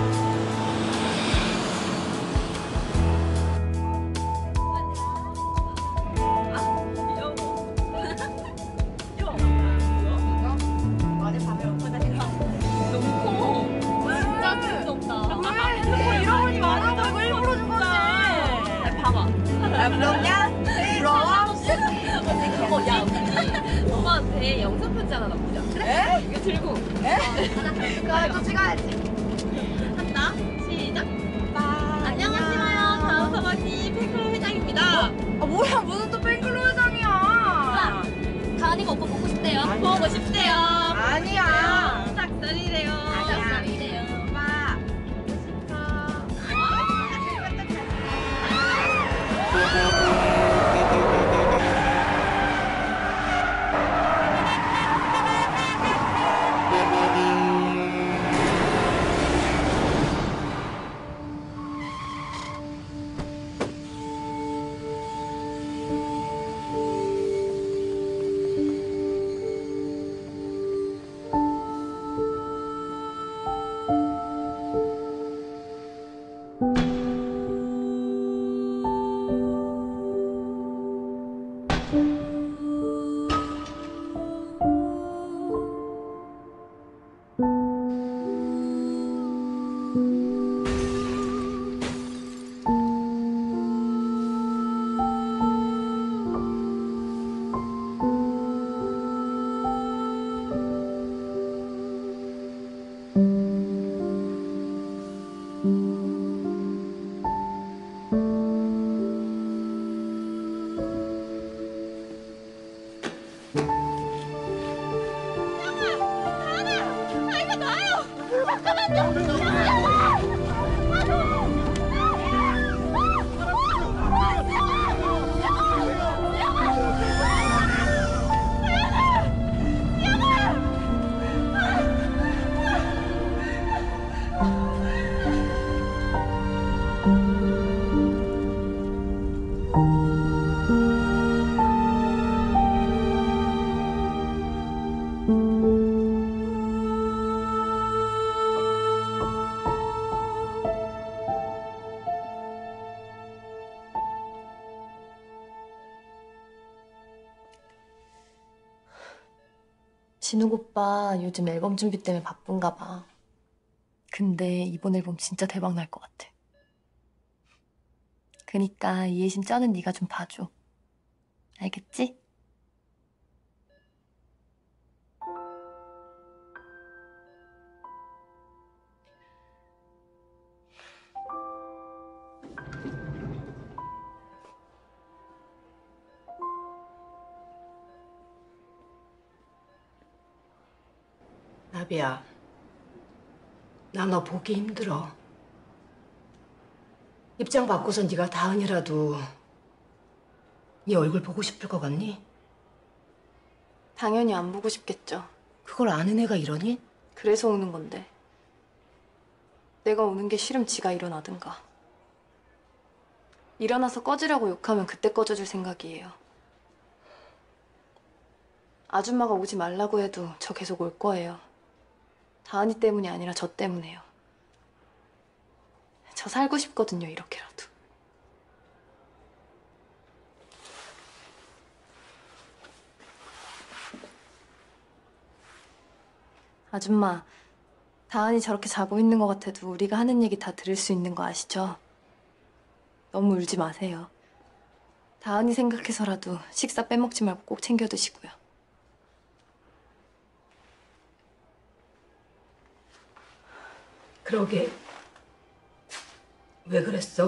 이러지 말라고 이거 일부러 준 건데. 봐봐. 야, 부럽냐? 부러워? 그거 야 엄마한테 영상 편지 하나 남기자. 그래? 이거 들고. 그거 또 찍어야지. 한다. 시작. 안녕하세요. 다음 사박이 팬클럽 회장입니다. 아, 뭐야, 무슨 또 팬클럽 회장이야? 다은이가 오빠 보고 싶대요. 보고 싶대요. 아니야. 닭살이래요. 닭살이래요. 오빠. 진욱 오빠 요즘 앨범 준비 때문에 바쁜가 봐. 근데 이번 앨범 진짜 대박 날 것 같아. 그니까 이해심 쩌는 네가 좀 봐줘. 알겠지? 나비야, 나 너 보기 힘들어. 입장 바꿔서 네가 다은이라도 네 얼굴 보고 싶을 것 같니? 당연히 안 보고 싶겠죠. 그걸 아는 애가 이러니? 그래서 오는 건데. 내가 오는 게 싫으면 지가 일어나든가. 일어나서 꺼지라고 욕하면 그때 꺼져줄 생각이에요. 아줌마가 오지 말라고 해도 저 계속 올 거예요. 다은이 때문이 아니라 저 때문에요. 저 살고 싶거든요, 이렇게라도. 아줌마, 다은이 저렇게 자고 있는 것 같아도 우리가 하는 얘기 다 들을 수 있는 거 아시죠? 너무 울지 마세요. 다은이 생각해서라도 식사 빼먹지 말고 꼭 챙겨 드시고요. 그러게. 왜 그랬어?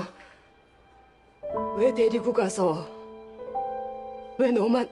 왜 데리고 가서 왜 너만...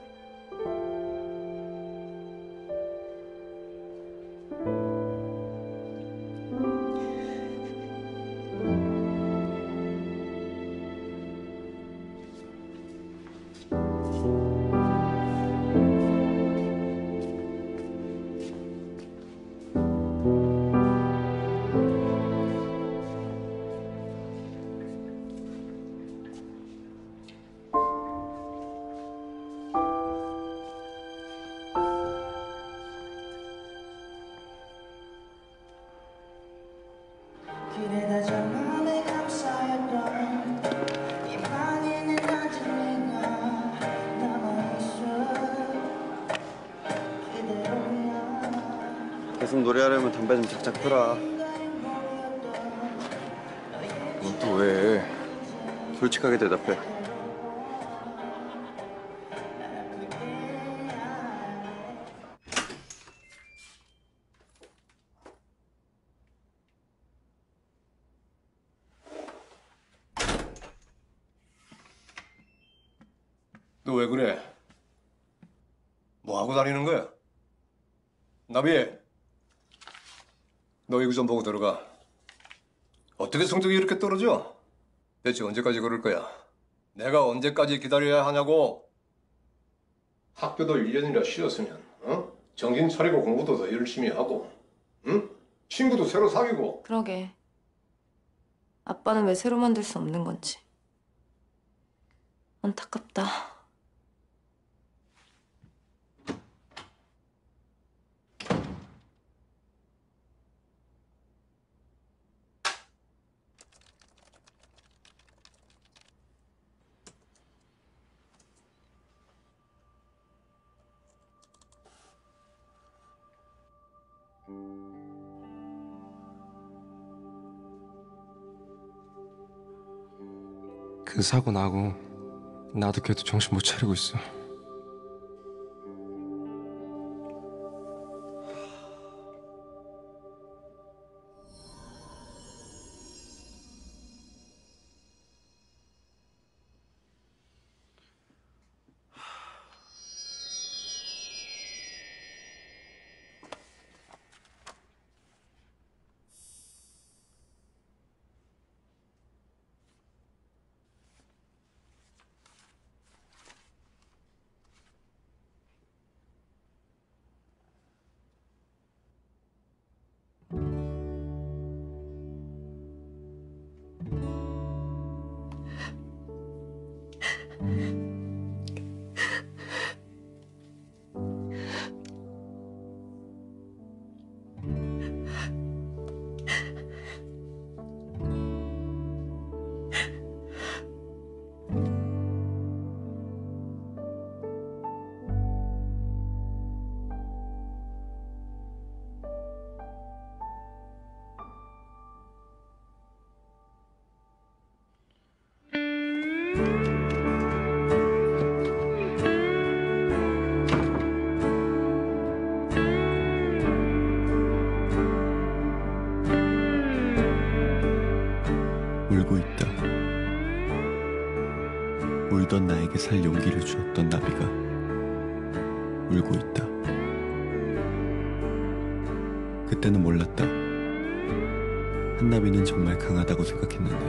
길에다 저 맘에 감싸였던 이 방에는 아직 내가 남아있어 그대로야. 계속 노래하려면 담배 좀 작작 펴라. 넌 또 왜? 솔직하게 대답해. 너 왜 그래? 뭐 하고 다니는 거야? 나비, 너 이거 좀 보고 들어가. 어떻게 성적이 이렇게 떨어져? 대체 언제까지 그럴 거야? 내가 언제까지 기다려야 하냐고? 학교도 일 년이나 쉬었으면 어? 정신 차리고 공부도 더 열심히 하고 응? 친구도 새로 사귀고. 그러게. 아빠는 왜 새로 만들 수 없는 건지. 안타깝다. 그 사고 나고 나도 걔도 정신 못 차리고 있어. 울던 나에게 살 용기를 주었던 나비가 울고 있다. 그때는 몰랐다. 한나비는 정말 강하다고 생각했는데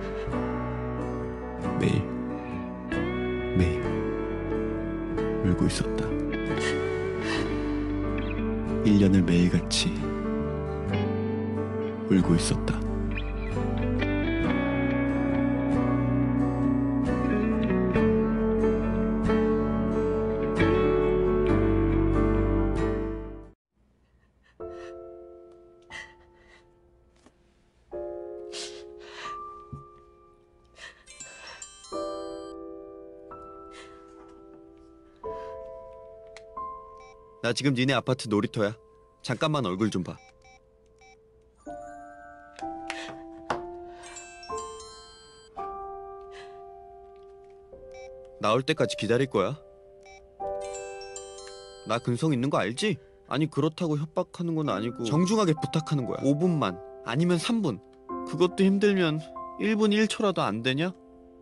매일 매일 울고 있었다. 일 년을 매일같이 울고 있었다. 나 지금 니네 아파트 놀이터야. 잠깐만 얼굴 좀 봐. 나올 때까지 기다릴 거야. 나 근성 있는 거 알지? 아니 그렇다고 협박하는 건 아니고 정중하게 부탁하는 거야. 오 분만 아니면 삼 분. 그것도 힘들면 일 분 일 초라도 안 되냐?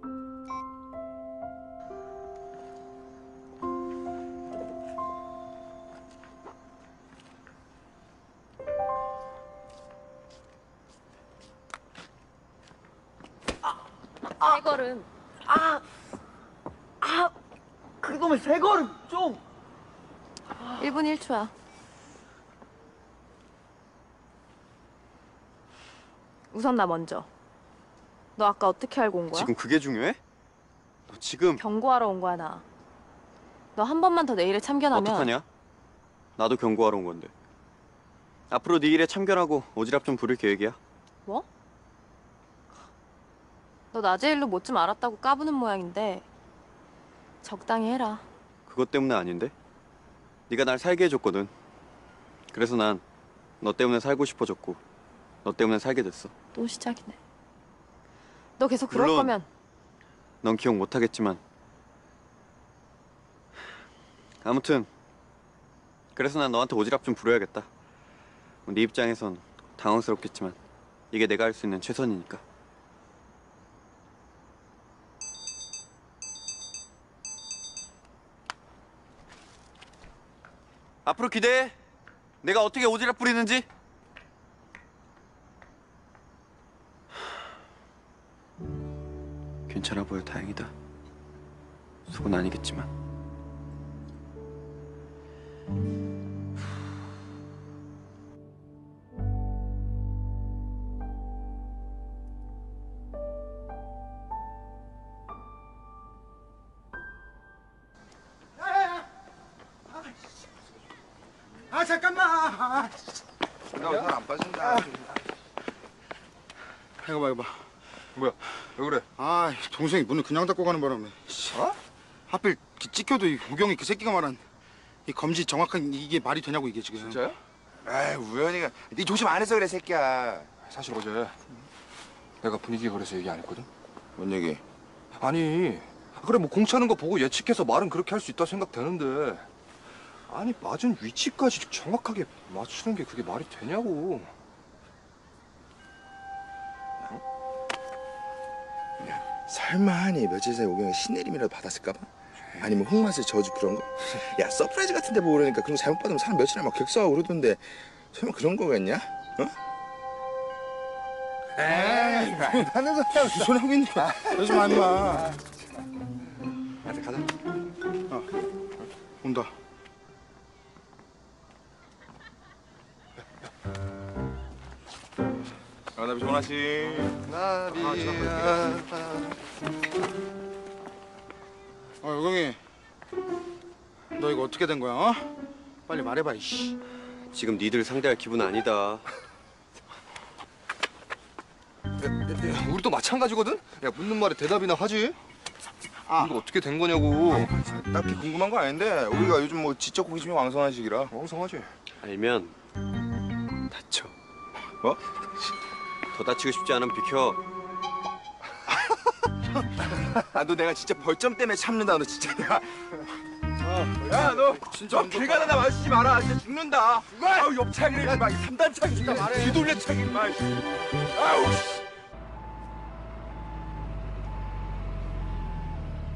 세 걸음. 아, 아, 그놈의 세 걸음 좀. 일 분 일 초야. 우선 나 먼저. 너 아까 어떻게 알고 온 거야? 지금 그게 중요해? 너 지금 경고하러 온 거야 나. 너 한 번만 더 내 일에 참견하면 어떡하냐? 나도 경고하러 온 건데. 앞으로 네 일에 참견하고 오지랖 좀 부릴 계획이야. 뭐? 너 낮에 일로 못 좀 알았다고 까부는 모양인데 적당히 해라. 그것 때문에 아닌데? 네가 날 살게 해줬거든. 그래서 난 너 때문에 살고 싶어졌고 너 때문에 살게 됐어. 또 시작이네. 너 계속 그럴 물론 거면 넌 기억 못하겠지만 아무튼 그래서 난 너한테 오지랖 좀 부려야겠다. 네 입장에선 당황스럽겠지만 이게 내가 할 수 있는 최선이니까. 앞으로 기대해. 내가 어떻게 오지랖 부리는지. 괜찮아 보여 다행이다. 속은 아니겠지만. 아 잠깐만. 아, 나잘안 빠진다. 이거 봐 이거 봐. 뭐야? 왜 그래? 아 동생이 문을 그냥 닫고 가는 바람에. 어? 하필 찍혀도 이 우경이 그 새끼가 말한 이 검지 정확한 이게 말이 되냐고 이게 지금. 진짜요? 에이 우연이가 네 조심 안 해서 그래 새끼야. 사실 어제 내가 분위기 그래서 얘기 안 했거든. 뭔 얘기? 아니 그래 뭐 공차는 거 보고 예측해서 말은 그렇게 할 수 있다 생각되는데 아니 맞은 위치까지 정확하게 맞추는 게 그게 말이 되냐고. 설마 니 며칠 사이 오경이 신내림이라도 받았을까 봐? 아니면 흑맛을 저주 그런 거? 야 서프라이즈 같은 데 보고 그러니까 그런 거 잘못 받으면 사람 며칠을 막 객사하고 그러던데 설마 그런 거겠냐? 어? 에이 나는 그냥 그 소리 하고 있는 거야. 그러지 마 임마. 아, 가자. 어 온다. 아, 나비 전화씨. 나비야. 어 우경이 너 이거 어떻게 된 거야? 어? 빨리 말해봐 이씨. 지금 니들 상대할 기분 아니다. 우리도 마찬가지거든? 야 묻는 말에 대답이나 하지? 아 이거 어떻게 된 거냐고. 딱히 궁금한 거 아닌데 우리가 요즘 뭐 지적 호기심이 왕성한 시기라. 왕성하지. 알면 다쳐. 뭐? 더 다치고 싶지 않으면 비켜. 아 너 내가 진짜 벌점 때문에 참는다 너 진짜 내가. 야 너 진짜 길 가다 나 마주치지 마라. 진짜 죽는다. 아우 옆차기를 막 삼단차기 진짜 말해. 뒤돌려차기 막. 아우 씨.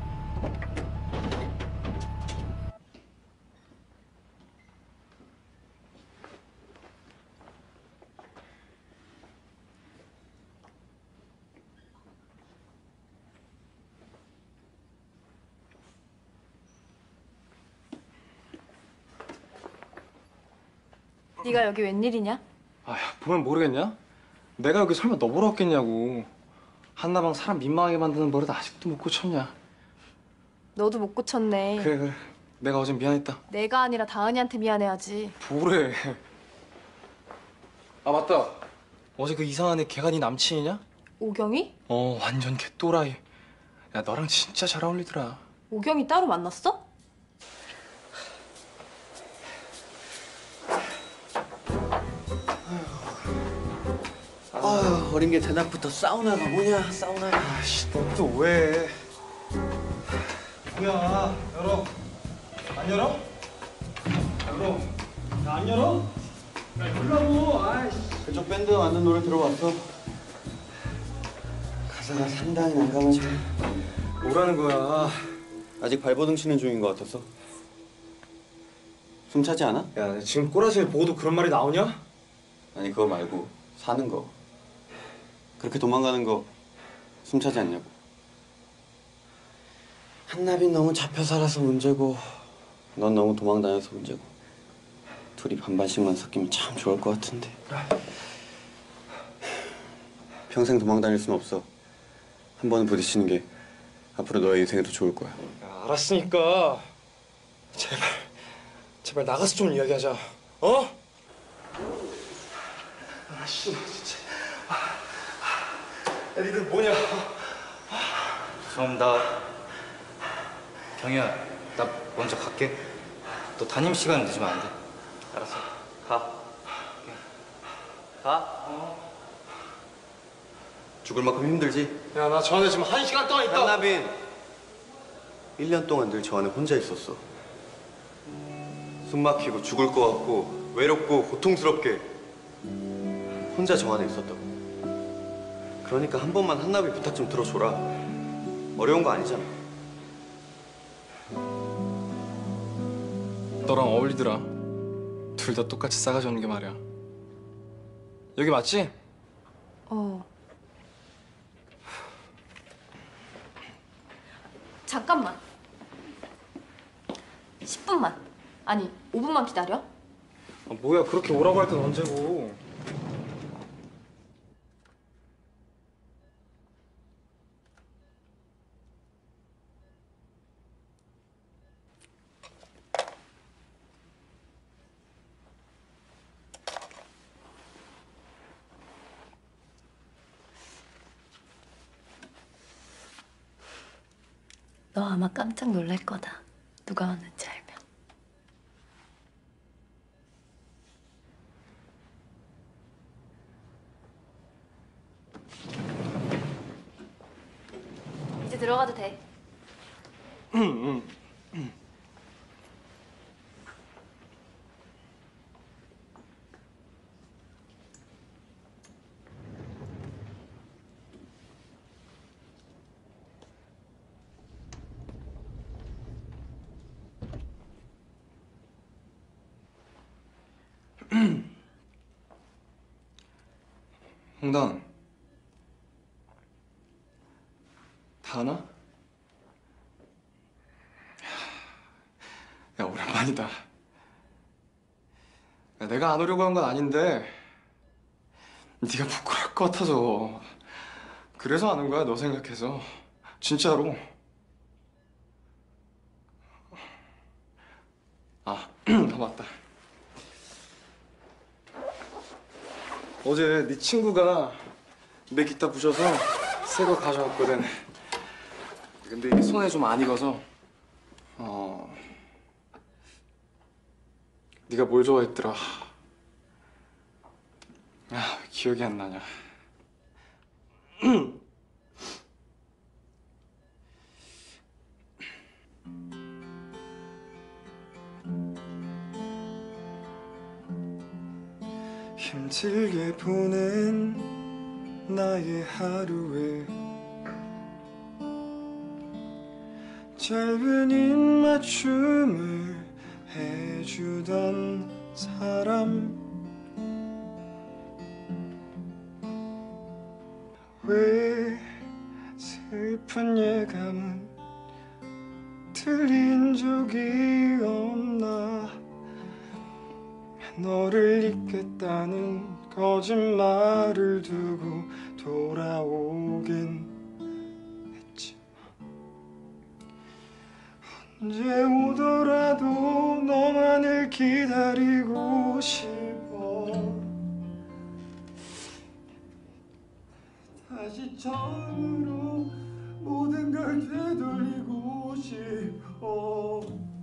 네가 여기 웬일이냐? 아야, 보면 모르겠냐? 내가 여기 설마 너 보러 왔겠냐고. 한나방 사람 민망하게 만드는 버릇 아직도 못 고쳤냐? 너도 못 고쳤네. 그래 그래. 내가 어제 미안했다. 내가 아니라 다은이한테 미안해야지. 뭐래? 아 맞다. 어제 그 이상한 애 걔가 네 남친이냐? 오경이? 어 완전 개또라이. 야 너랑 진짜 잘 어울리더라. 오경이 따로 만났어? 아유, 어린 게 대낮부터 사우나가 뭐냐, 사우나야. 아씨, 너 또 왜? 뭐야, 열어. 안 열어? 열어. 야, 안 열어? 야, 열라고. 아이씨. 그쪽 밴드 만든 노래 들어봤어? 가사가 상당히 난감하지. 뭐라는 거야? 아직 발버둥 치는 중인 것 같아서. 숨 차지 않아? 야, 지금 꼬라지를 보고도 그런 말이 나오냐? 아니, 그거 말고 사는 거. 그렇게 도망가는 거 숨 차지 않냐고. 한나빈 너무 잡혀 살아서 문제고 넌 너무 도망 다녀서 문제고. 둘이 반반씩만 섞이면 참 좋을 것 같은데. 평생 도망 다닐 순 없어. 한 번은 부딪히는 게 앞으로 너의 인생에도 좋을 거야. 야, 알았으니까 제발, 제발 나가서 좀 이야기하자. 어? 아씨, 진짜. 야, 니들 뭐냐? 죄송합니다. 경희야, 나 먼저 갈게. 너 담임 시간 늦으면 안 돼. 알았어. 가. 가. 어. 죽을 만큼 힘들지? 야, 나 저 안에 지금 한 시간 동안 있다. 한나빈, 일 년 동안 늘 저 안에 혼자 있었어. 숨 막히고 죽을 것 같고 외롭고 고통스럽게 혼자 저 안에 있었다고. 그러니까 한 번만 한나비 부탁 좀 들어줘라. 어려운 거 아니잖아. 너랑 어울리더라. 둘 다 똑같이 싸가지 없는 게 말이야. 여기 맞지? 어. 잠깐만. 십 분만. 아니, 오 분만 기다려. 아, 뭐야, 그렇게 오라고 할 땐 언제고. 너 아마 깜짝 놀랄 거다. 누가 왔는지 알면. 이제 들어가도 돼. 응, 응. 홍단, 다하나? 야, 오랜만이다. 야, 내가 안 오려고 한 건 아닌데 네가 부끄러울 것 같아서. 그래서 아는 거야, 너 생각해서. 진짜로. 아, 다 맞다. 어제 네 친구가 내 기타 부셔서 새 거 가져왔거든. 근데 이게 손에 좀 안 익어서. 어... 네가 뭘 좋아했더라. 아, 왜 기억이 안 나냐. 힘들게 보낸 나의 하루에 짧은 입맞춤을 해주던 사람, 왜 슬픈 예감은 들린 적이 없나. 너를 잊겠다는 거짓말을 두고 돌아오긴 했지. 언제 오더라도 너만을 기다리고 싶어. 다시 처음으로 모든 걸 되돌리고 싶어.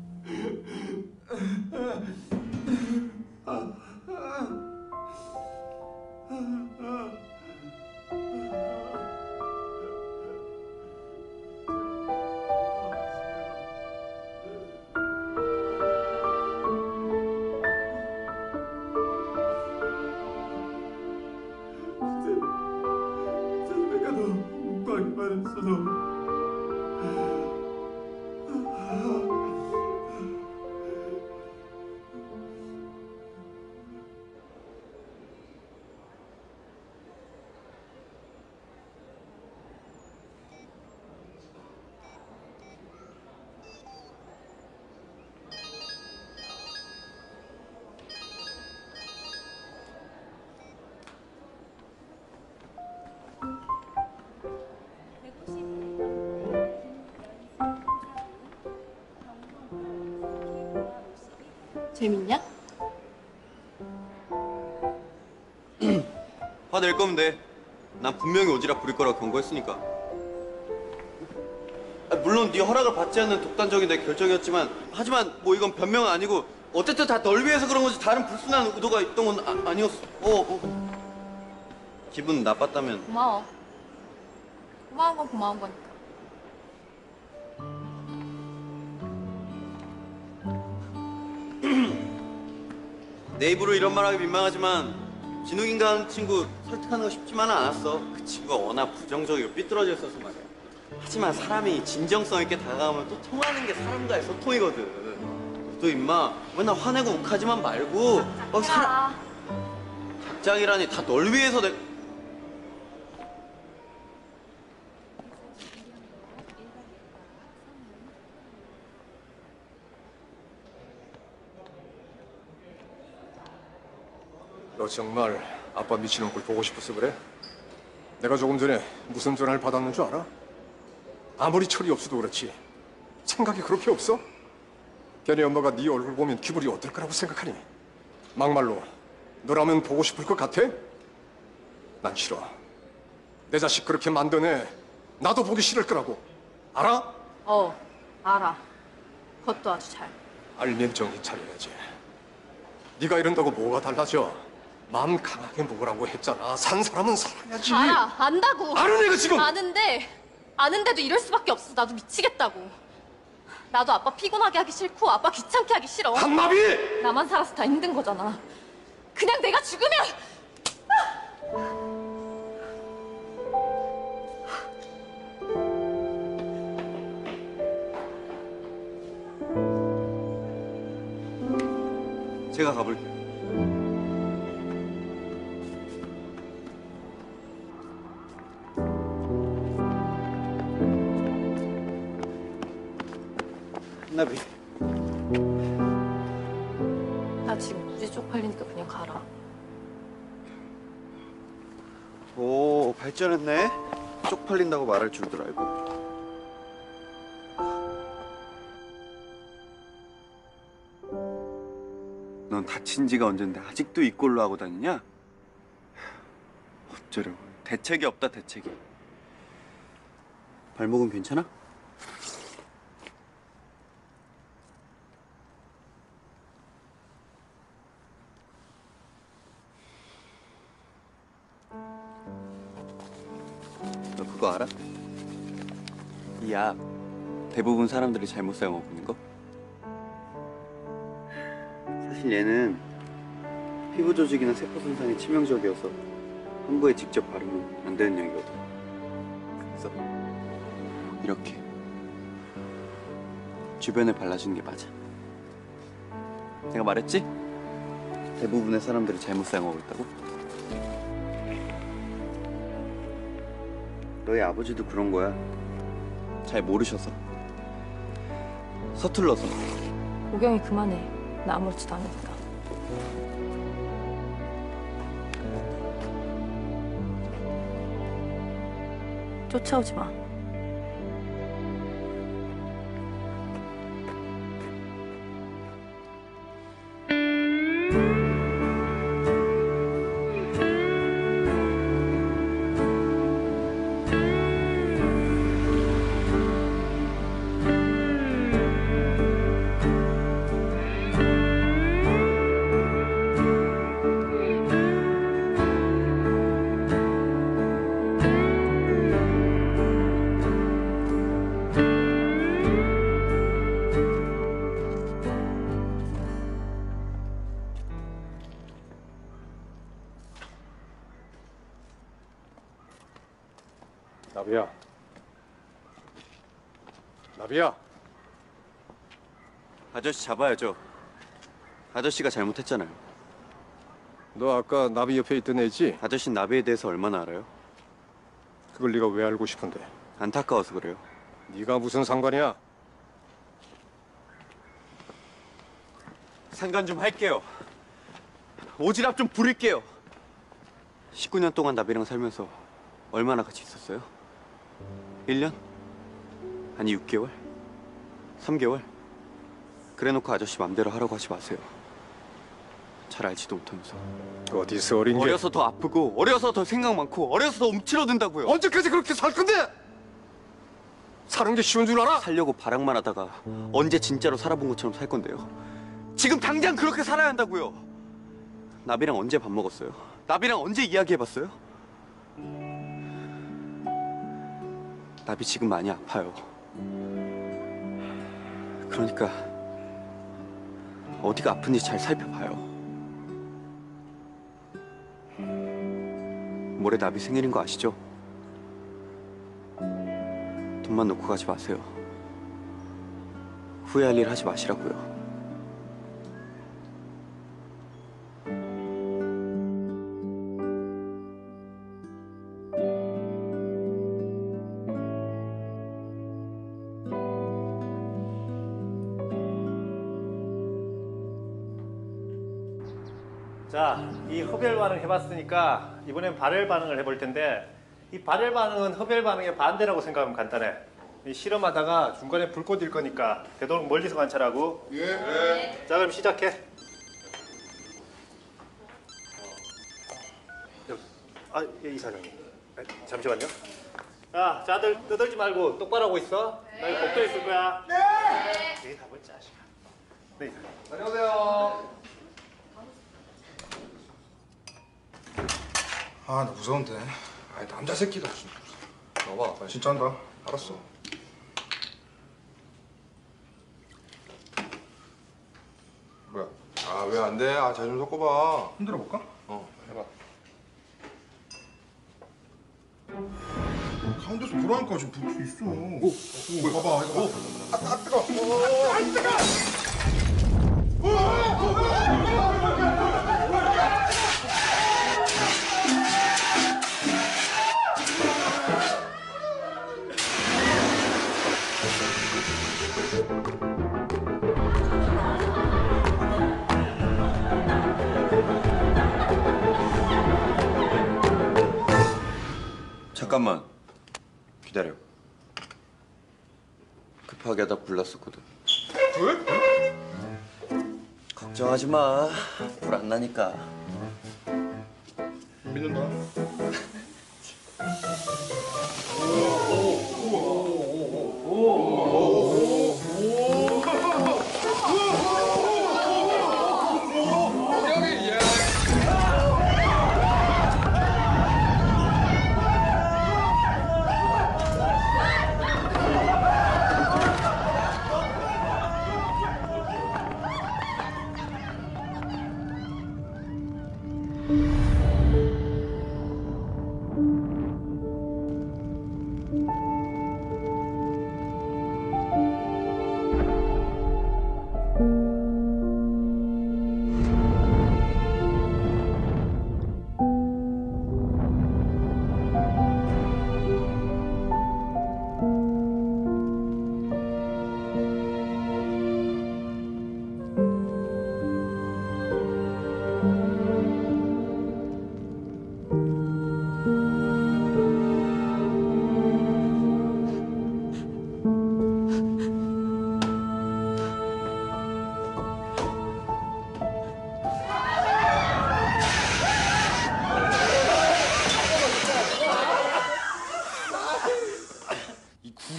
내가 너 못 가기만 했어. 너. 재밌냐? 화낼 거면 돼. 난 분명히 오지랖 부릴 거라고 경고했으니까. 아, 물론 네 허락을 받지 않는 독단적인 내 결정이었지만, 하지만 뭐 이건 변명은 아니고 어쨌든 다 널 위해서 그런 거지 다른 불순한 의도가 있던 건 아, 아니었어. 어, 어. 기분 나빴다면 고마워. 고마운 건 고마운 거니까. 내 입으로 이런 말하기 민망하지만 진욱인가 하는 친구 설득하는 거 쉽지만은 않았어. 그 친구가 워낙 부정적이고 삐뚤어져 있어서 말이야. 하지만 사람이 진정성 있게 다가가면 또 통하는 게 사람과의 소통이거든. 너 임마 맨날 화내고 욱하지만 말고 어, 사람 작작이라니 다 널 위해서 내... 너 정말 아빠 미치는 얼굴 보고 싶어서 그래? 내가 조금 전에 무슨 전화를 받았는 줄 알아? 아무리 철이 없어도 그렇지 생각이 그렇게 없어? 걔네 엄마가 네 얼굴 보면 기분이 어떨 거라고 생각하니? 막말로 너라면 보고 싶을 것 같아? 난 싫어. 내 자식 그렇게 만든 애 나도 보기 싫을 거라고. 알아? 어, 알아. 그것도 아주 잘. 알면 정신 차려야지. 네가 이런다고 뭐가 달라져? 마음 강하게 먹으라고 했잖아. 산 사람은 살아야지. 알아, 안다고. 아는 애가 지금. 아는데, 아는데도 이럴 수밖에 없어. 나도 미치겠다고. 나도 아빠 피곤하게 하기 싫고 아빠 귀찮게 하기 싫어. 한마비! 나만 살아서 다 힘든 거잖아. 그냥 내가 죽으면... 제가 가볼게요. 한나비. 나 지금 무지 쪽팔리니까 그냥 가라. 오, 발전했네. 쪽팔린다고 말할 줄도 알고. 넌 다친 지가 언젠데 아직도 이 꼴로 하고 다니냐? 어쩌려고. 대책이 없다, 대책이. 발목은 괜찮아? 너 그거 알아? 이 약 대부분 사람들이 잘못 사용하고 있는 거? 사실 얘는 피부 조직이나 세포 손상에 치명적이어서 환부에 직접 바르면 안 되는 약이거든. 그래서 이렇게 주변에 발라주는 게 맞아. 내가 말했지? 대부분의 사람들이 잘못 사용하고 있다고? 너희 아버지도 그런 거야. 잘 모르셔서. 서툴러서. 오경이 그만해. 나 아무렇지도 않으니까. 쫓아오지 마. 나비야. 나비야. 아저씨 잡아야죠. 아저씨가 잘못했잖아요. 너 아까 나비 옆에 있던 애지? 아저씨는 나비에 대해서 얼마나 알아요? 그걸 네가 왜 알고 싶은데? 안타까워서 그래요. 네가 무슨 상관이야? 상관 좀 할게요. 오지랖 좀 부릴게요. 십구 년 동안 나비랑 살면서 얼마나 같이 있었어요? 일 년? 아니 육 개월? 삼 개월? 그래놓고 아저씨 맘대로 하라고 하지 마세요. 잘 알지도 못하면서. 어디서 어린 게? 어려서 더 아프고 어려서 더 생각 많고 어려서 더 움츠러든다고요. 언제까지 그렇게 살 건데? 사는 게 쉬운 줄 알아? 살려고 바람만 하다가 언제 진짜로 살아본 것처럼 살 건데요. 지금 당장 그렇게 살아야 한다고요. 나비랑 언제 밥 먹었어요? 나비랑 언제 이야기해봤어요? 나비 지금 많이 아파요. 그러니까 어디가 아픈지 잘 살펴봐요. 모레 나비 생일인 거 아시죠? 돈만 놓고 가지 마세요. 후회할 일 하지 마시라고요. 자, 이 흡열 반응 해봤으니까 이번엔 발열 반응을 해볼 텐데 이 발열 반응은 흡열 반응의 반대라고 생각하면 간단해. 이 실험하다가 중간에 불꽃일 거니까 되도록 멀리서 관찰하고. 예. 예. 자, 그럼 시작해. 아, 예, 이사장님. 아, 잠시만요. 자, 자들 떠들지 말고 똑바로 하고 있어. 나 이거 복도 있을 거야. 네. 네, 다 볼지 아시가. 네. 다녀오세요. 아, 나 무서운데. 아니 남자 새끼다 진짜. 나와 빨리. 진짜 한다. 알았어. 뭐야? 아 왜 안 돼? 아 잘 좀 섞어봐. 흔들어 볼까? 어 해봐. 가운데서 보라니까 지금 불 수 있어. 오, 오, 봐봐, 이거. 오. 아, 아 뜨거. 오, 아 뜨거. 잠깐만 기다려. 급하게 하다 불났었거든. 왜? 걱정하지 마. 불 안 나니까. 믿는다.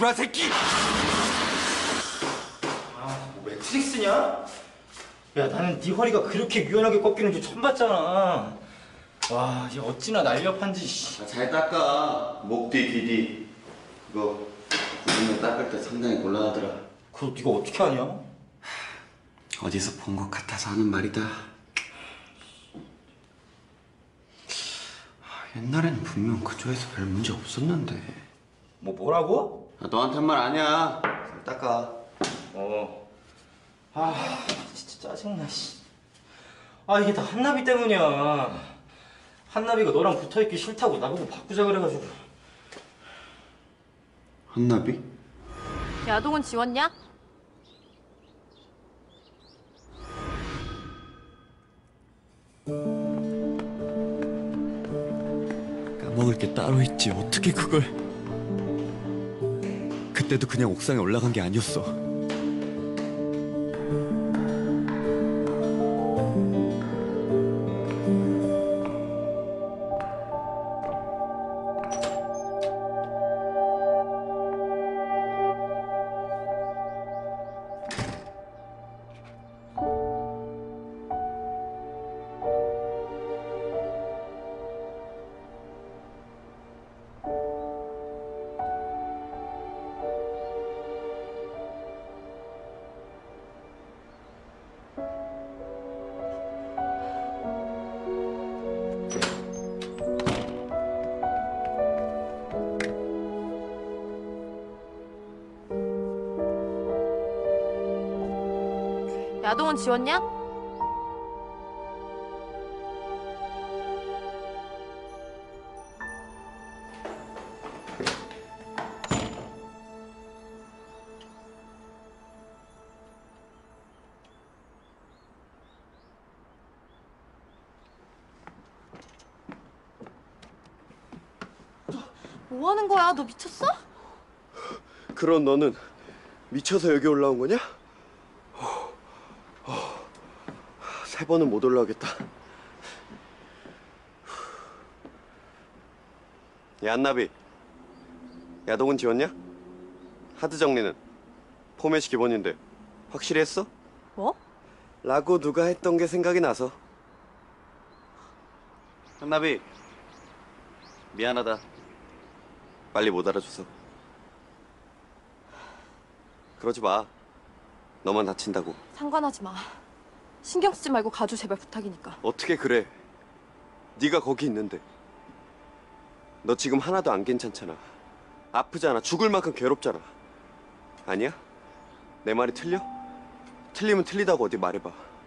구라 새끼! 아, 뭐 매트릭스냐? 야, 나는 네 허리가 그렇게 유연하게 꺾이는 줄 처음 봤잖아. 와, 얘 어찌나 날렵한지. 씨. 잘 닦아. 목 뒤, 귀 뒤. 그거 구두면 닦을 때 상당히 곤란하더라. 그거 네가 어떻게 하냐? 어디서 본 것 같아서 하는 말이다. 옛날에는 분명 그 조에서 별 문제 없었는데. 뭐 뭐라고? 아, 너한테 한 말 아니야. 잘 닦아. 어. 아, 진짜 짜증나, 씨. 아, 이게 다 한나비 때문이야. 한나비가 너랑 붙어있기 싫다고 나보고 바꾸자 그래가지고. 한나비? 야동은 지웠냐? 까먹을 게 따로 있지. 어떻게 그걸. 그때도 그냥 옥상에 올라간 게 아니었어. 야동은 지웠냐? 뭐 하는 거야? 너 미쳤어? 그럼 너는 미쳐서 여기 올라온 거냐? 세 번은 못 올라오겠다. 야, 한나비. 야동은 지웠냐? 하드 정리는? 포맷이 기본인데 확실히 했어? 뭐? 라고 누가 했던 게 생각이 나서. 한나비, 미안하다. 빨리 못 알아줘서. 그러지 마. 너만 다친다고. 상관하지 마. 신경 쓰지 말고 가줘, 제발 부탁이니까. 어떻게 그래? 네가 거기 있는데. 너 지금 하나도 안 괜찮잖아. 아프잖아. 죽을 만큼 괴롭잖아. 아니야? 내 말이 틀려? 틀리면 틀리다고 어디 말해봐.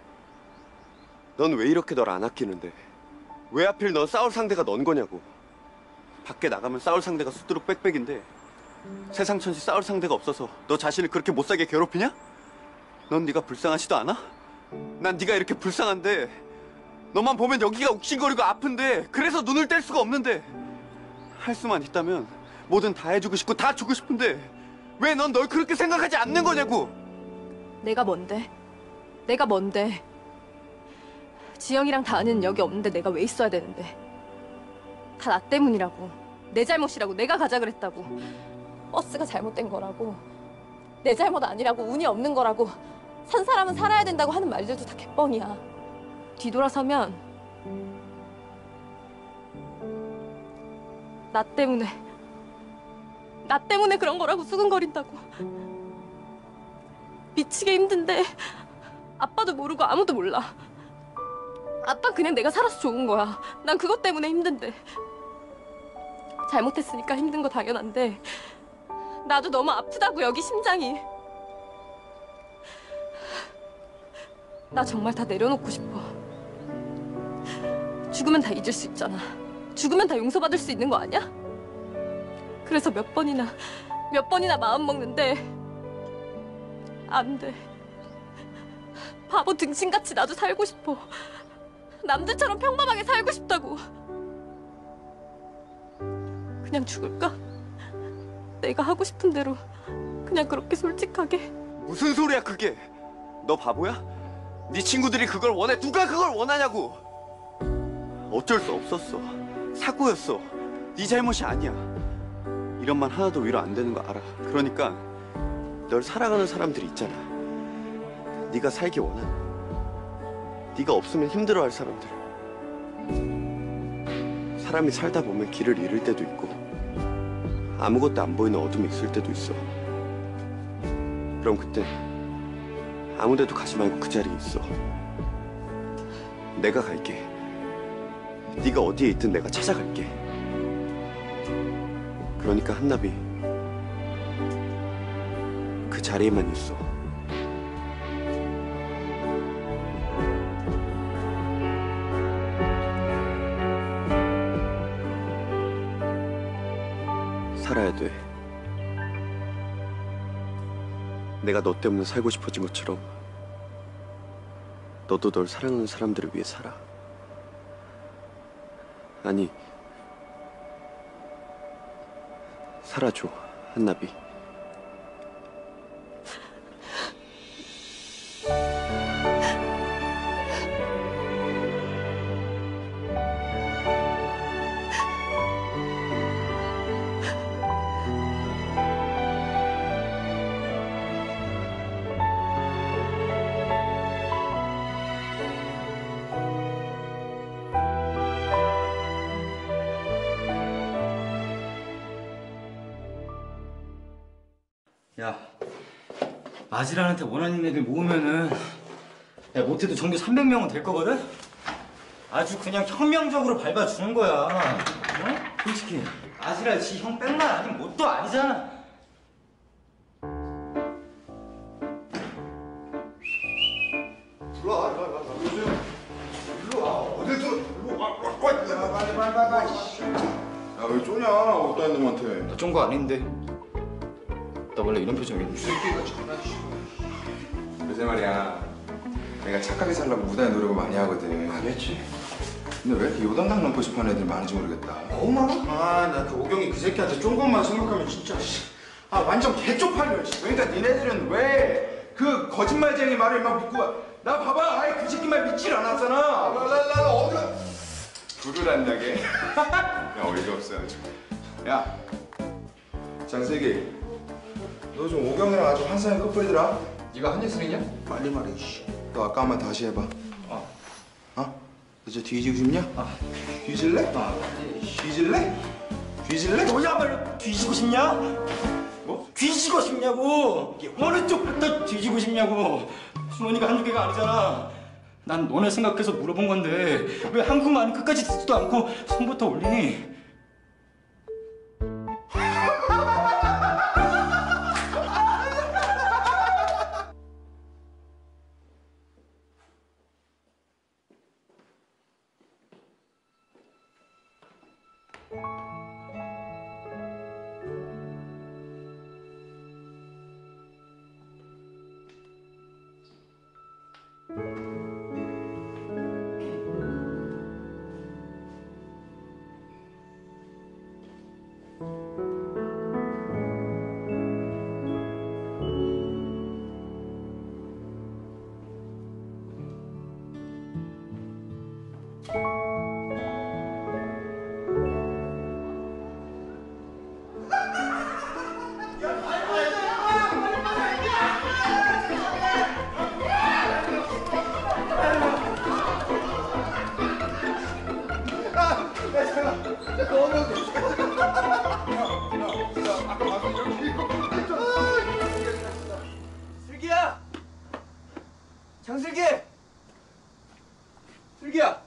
넌 왜 이렇게 널 안 아끼는데? 왜 하필 넌 싸울 상대가 넌 거냐고. 밖에 나가면 싸울 상대가 수두룩 빽빽인데 세상 천지 싸울 상대가 없어서 너 자신을 그렇게 못 살게 괴롭히냐? 넌 네가 불쌍하지도 않아? 난 네가 이렇게 불쌍한데 너만 보면 여기가 욱신거리고 아픈데 그래서 눈을 뗄 수가 없는데 할 수만 있다면 뭐든 다 해주고 싶고 다 주고 싶은데 왜 넌 널 그렇게 생각하지 않는 거냐고. 내가 뭔데? 내가 뭔데? 지영이랑 다은이는 여기 없는데 내가 왜 있어야 되는데? 다 나 때문이라고. 내 잘못이라고. 내가 가자 그랬다고. 버스가 잘못된 거라고. 내 잘못 아니라고. 운이 없는 거라고. 산 사람은 살아야 된다고 하는 말들도 다 개뻥이야. 뒤돌아서면 나 때문에 나 때문에 그런 거라고 수근거린다고. 미치게 힘든데 아빠도 모르고 아무도 몰라. 아빠 그냥 내가 살아서 좋은 거야. 난 그것 때문에 힘든데. 잘못했으니까 힘든 거 당연한데 나도 너무 아프다고 여기 심장이. 나 정말 다 내려놓고 싶어. 죽으면 다 잊을 수 있잖아. 죽으면 다 용서받을 수 있는 거 아니야? 그래서 몇 번이나 몇 번이나 마음 먹는데 안 돼. 바보 등신같이 나도 살고 싶어. 남들처럼 평범하게 살고 싶다고. 그냥 죽을까? 내가 하고 싶은 대로 그냥 그렇게 솔직하게. 무슨 소리야 그게? 너 바보야? 네 친구들이 그걸 원해. 누가 그걸 원하냐고. 어쩔 수 없었어. 사고였어. 네 잘못이 아니야. 이런 말 하나도 위로 안 되는 거 알아. 그러니까 널 사랑하는 사람들이 있잖아. 네가 살기 원하는, 네가 없으면 힘들어할 사람들. 사람이 살다 보면 길을 잃을 때도 있고 아무것도 안 보이는 어둠이 있을 때도 있어. 그럼 그때 아무 데도 가지 말고 그 자리에 있어. 내가 갈게. 네가 어디에 있든 내가 찾아갈게. 그러니까 한나비, 그 자리에만 있어. 살아야 돼. 내가 너 때문에 살고 싶어진 것처럼 너도 널 사랑하는 사람들을 위해 살아. 아니, 살아줘, 한나비. 야, 마지란한테 원하는 애들 모으면은 야, 못해도 정규 삼백 명은 될 거거든? 아주 그냥 혁명적으로 밟아주는 거야. 어? 솔직히 아지랄 지 형 백만 아니면 뭣도 아니잖아. 들어와, 들어와, 들어와. 일로 와. 어딜 들어? 일로 와, 와, 와. 빨리, 빨리, 빨리, 빨리. 야, 왜 쪼냐? 어떤 놈한테? 나 쫀 거 아닌데. 나 원래 이런 표정이야. 새끼가 장난치고. 요새 말이야, 내가 착하게 살려고 무단히 노력을 많이 하거든. 알겠지. 근데 왜 이렇게 요단강 넘고 싶어하는 애들이 많은지 모르겠다. 너무 많아? 아, 나 그 오경이 그 새끼한테 쫀 것만 생각하면 진짜 씨. 아, 완전 개쪽팔려. 씨. 그러니까 니네들은 왜 그 거짓말쟁이 말을 막 믿고 나 봐봐, 아예 그 새끼 말 믿질 않았잖아. 라라라 어디 불을 한다게. 야, 어이가 없어 아주. 야, 장세기, 너 좀 오경이랑 아주 환상의 커플이더라. 네가 한예슬이냐? 빨리 말해, 씨. 너 아까 한 번 다시 해봐. 어. 어? 너 진짜 뒤지고 싶냐? 아. 뒤질래? 아. 뒤질래? 뒤질래? 너야말로 뒤지고 싶냐? 뭐? 뒤지고 싶냐고! 어느 쪽부터 뒤지고 싶냐고! 주머니가 한두 개가 아니잖아. 난 너네 생각해서 물어본 건데 왜 한국말은 끝까지 듣지도 않고 손부터 올리니? 슬기야! 장슬기! 슬기야!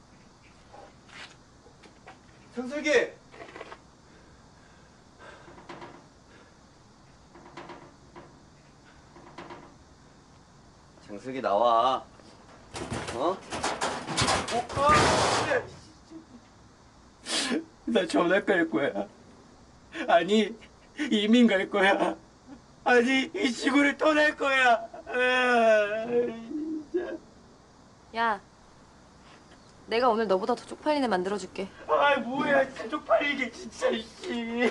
장슬기! 장슬기 나와. 어? 나 전학 갈 거야. 아니, 이민 갈 거야. 아니, 이 지구를 떠날 거야. 아, 진짜. 야, 내가 오늘 너보다 더 쪽팔린 애 만들어줄게. 아, 뭐야, 진짜 쪽팔리게 진짜, 씨.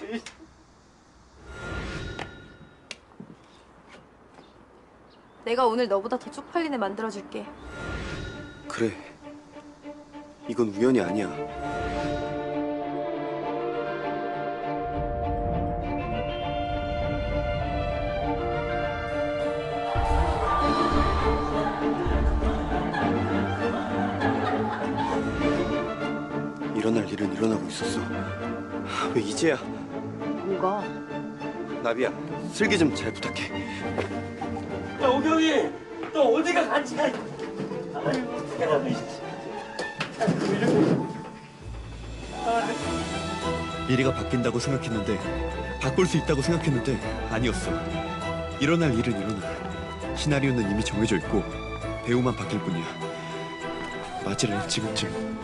내가 오늘 너보다 더 쪽팔린 애 만들어줄게. 그래. 이건 우연이 아니야. 일어날 일은 일어나고 있었어. 왜 이제야? 뭐가? 나비야, 슬기 좀 잘 부탁해. 야, 오경이, 너 어디가 같이 가? 아이고, 어떻게 하면 미래가 바뀐다고 생각했는데, 바꿀 수 있다고 생각했는데 아니었어. 일어날 일은 일어나. 시나리오는 이미 정해져 있고 배우만 바뀔 뿐이야. 맞으래, 지금쯤.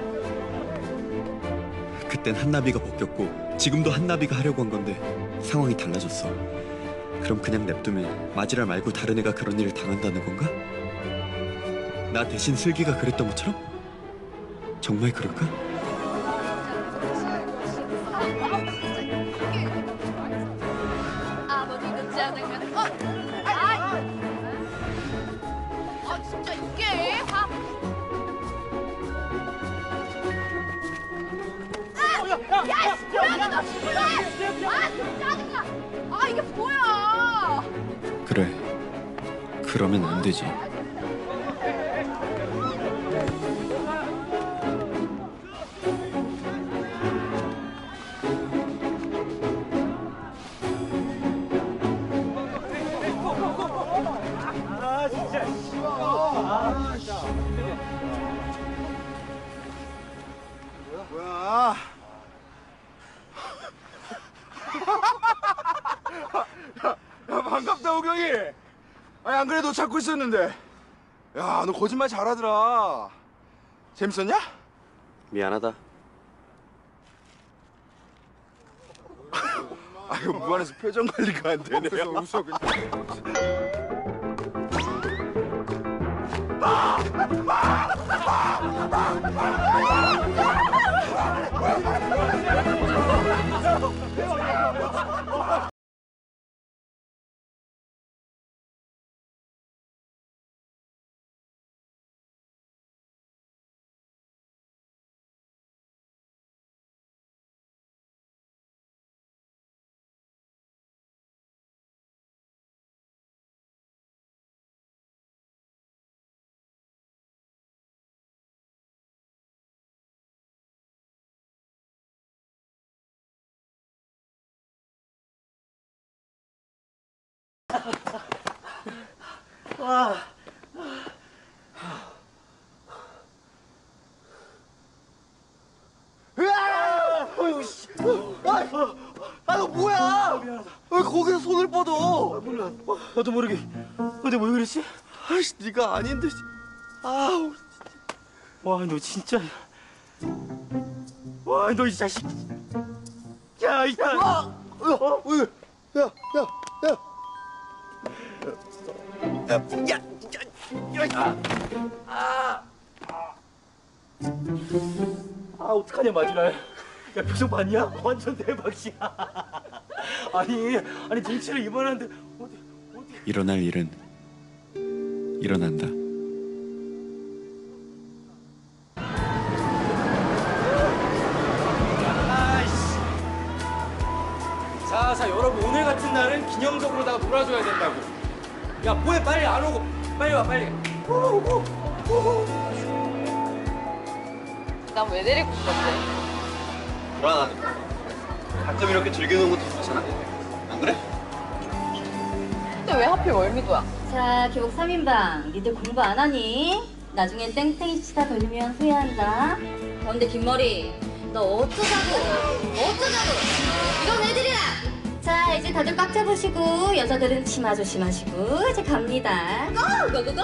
그땐 한나비가 벗겼고 지금도 한나비가 하려고 한 건데 상황이 달라졌어. 그럼 그냥 냅두면 마지라 말고 다른 애가 그런 일을 당한다는 건가? 나 대신 슬기가 그랬던 것처럼? 정말 그럴까? 아무리 늦지 않으면 어! 아! 아 진짜 이게 아! 아! 야! 씨! 뭐야 너 진짜! 아 진짜 짜증나! 아 이게 뭐야! 그래. 그러면 안 되지. 아, 진짜. 아, 진짜. 뭐야? 야, 야, 반갑다, 우경이. 아니, 안 그래도 찾고 있었는데. 야, 너 거짓말 잘하더라. 재밌었냐? 미안하다. 아유, 무안에서 표정 관리가 안 되네. 그래서 웃어 그냥. 와. 으아! 어휴, 씨. 아, 아, 너 뭐야? 미안하다. 왜 거기서 손을 뻗어? 아, 몰라. 나도 모르게. 어제 왜 그랬지? 아이씨, 네가 아닌데. 아우. 와, 너 진짜. 와, 너 이 자식. 야, 이 자식. 아, 어, 왜? 야, 야, 야. 야, 야, 야, 야. 아. 아, 어떡하냐, 마지라. 야, 표정 봤냐? 완전 대박이야. 아니, 아니, 등치를 이만한데. 어디, 어디. 일어날 일은 일어난다. 아이씨. 자, 자, 여러분, 오늘 같은 날은 기념적으로다가 놀아줘야 된다고. 야, 뭐해, 빨리 안 오고. 빨리 와, 빨리. 난 왜 데리고 온 건데? 불안하네. 가끔 이렇게 즐기는 것도 좋잖아. 안 그래? 근데 왜 하필 월미도야? 자, 교복 삼 인방. 니들 공부 안 하니? 나중에 땡땡이 치다 걸리면 후회한다. 그런데 김머리, 너 어쩌자고? 어쩌자고? 이런 애들이야! 자, 이제 다들 꽉 잡으시고 여자들은 치마 조심하시고 이제 갑니다. 고! 고고고!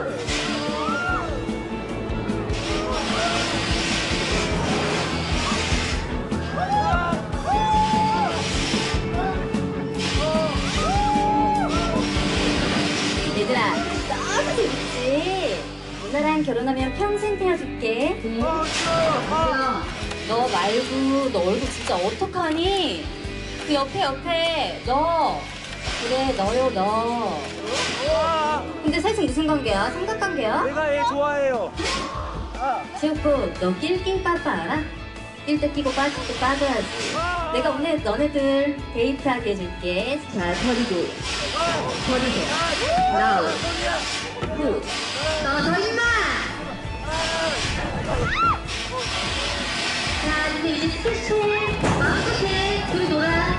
얘들아, 너무 재밌지? 누나랑 결혼하면 평생 태워줄게. 응? 야, 너 말고 너 얼굴 진짜 어떡하니? 그 옆에 옆에 너. 그래, 너요, 너. 근데 사실 무슨 관계야? 삼각관계야? 내가 얘 좋아해요. 최우코, 너 낄낄 빠빠 알아? 낄 때 끼고 빠질 때 빠져야지. 내가 오늘 너네들 데이트하게 해줄게. 자, 버리고. 버리고. 나우. 후. 너, 너 임마! 자, 근데 이제 스케치 마음껏 둘이 놀아.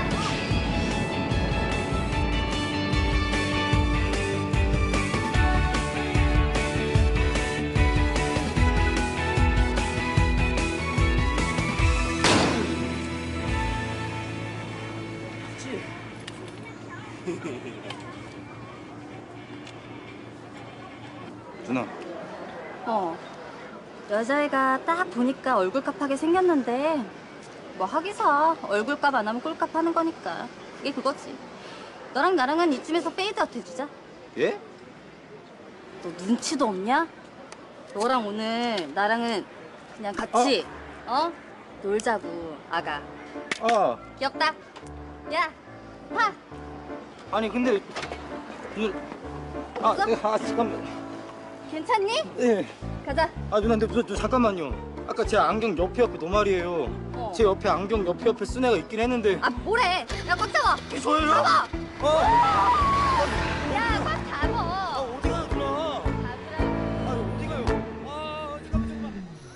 누나. 어. 여자애가 딱 보니까 얼굴값하게 생겼는데 뭐 하기사 얼굴값 안 하면 꼴값 하는 거니까 그게 그거지. 너랑 나랑은 이쯤에서 페이드아웃 해주자. 예? 너 눈치도 없냐? 너랑 오늘 나랑은 그냥 같이 어? 놀자고 아가. 아. 귀엽다. 야, 하. 아니 근데 누. 아, 아 잠깐만. 괜찮니? 예. 가자. 아 누나 근데 누나, 누나 잠깐만요. 아까 제 안경 옆에 옆에 노말이에요. 어. 제 옆에 안경 옆에 옆에 쓴 애가 있긴 했는데. 아 뭐래? 야 꽉 잡아. 저예요? 잡아. 어. 야 꽉 잡아. 아 어디 가요 누나? 아 어디 가요? 아 어디 가?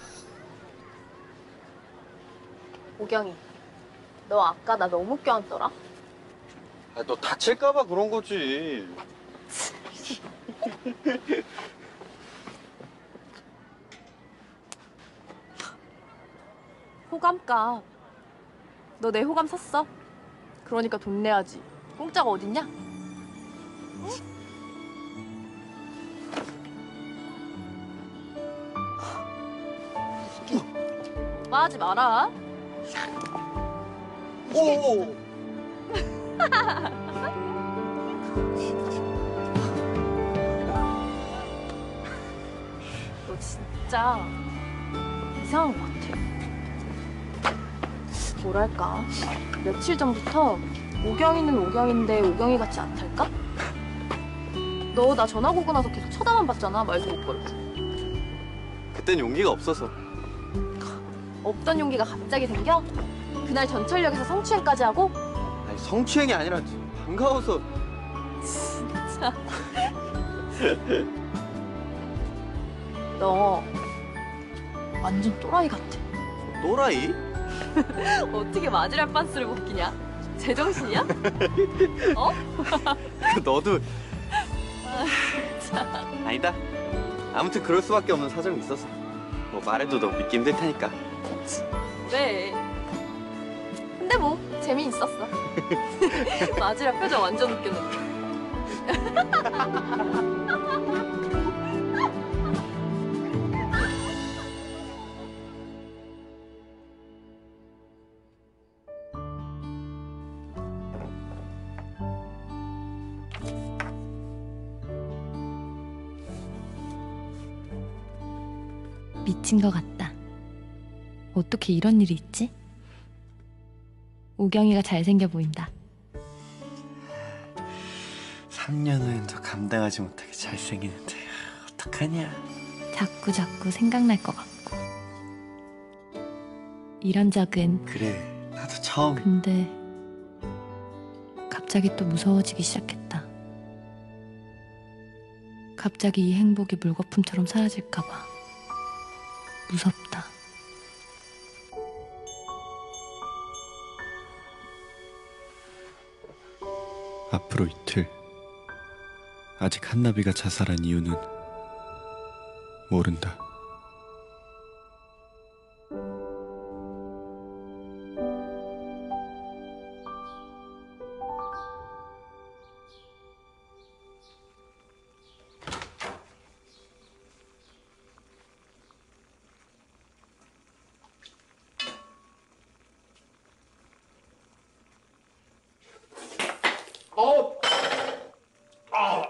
오경이, 너 아까 나 너무 껴안더라? 아, 너 다칠까봐 그런 거지. 호감값. 너 내 호감 샀어? 그러니까 돈 내야지. 공짜가 어딨냐? 오버하지 마라. 오. 너 진짜 이상한 것 같아. 뭐랄까, 며칠 전부터 오경이는 오경인데 오경이 같지 않달까? 너 나 전화 오고 나서 계속 쳐다만 봤잖아, 말도 못 걸고. 그땐 용기가 없어서. 없던 용기가 갑자기 생겨? 그날 전철역에서 성추행까지 하고? 아니, 성추행이 아니라 반가워서. 진짜. 너 완전 또라이 같아. 또라이? 어떻게 마지락 반스를 벗기냐? 제정신이야? 어? 너도. 아, 진짜. 아니다. 아무튼 그럴 수밖에 없는 사정이 있었어. 뭐 말해도 너 믿기 힘들 테니까. 그래. 근데 뭐 재미있었어. 마지막 표정 완전 웃겼는데. 미친 것 같다. 어떻게 이런 일이 있지? 오경이가 잘생겨 보인다. 삼 년 후엔 더 감당하지 못하게 잘생기는데 어떡하냐. 자꾸 자꾸 생각날 것 같고. 이런 적은 그래, 나도 처음. 근데 갑자기 또 무서워지기 시작했다. 갑자기 이 행복이 물거품처럼 사라질까 봐 무섭다. 앞으로 이틀. 아직 한나비가 자살한 이유는 모른다. 어. 아.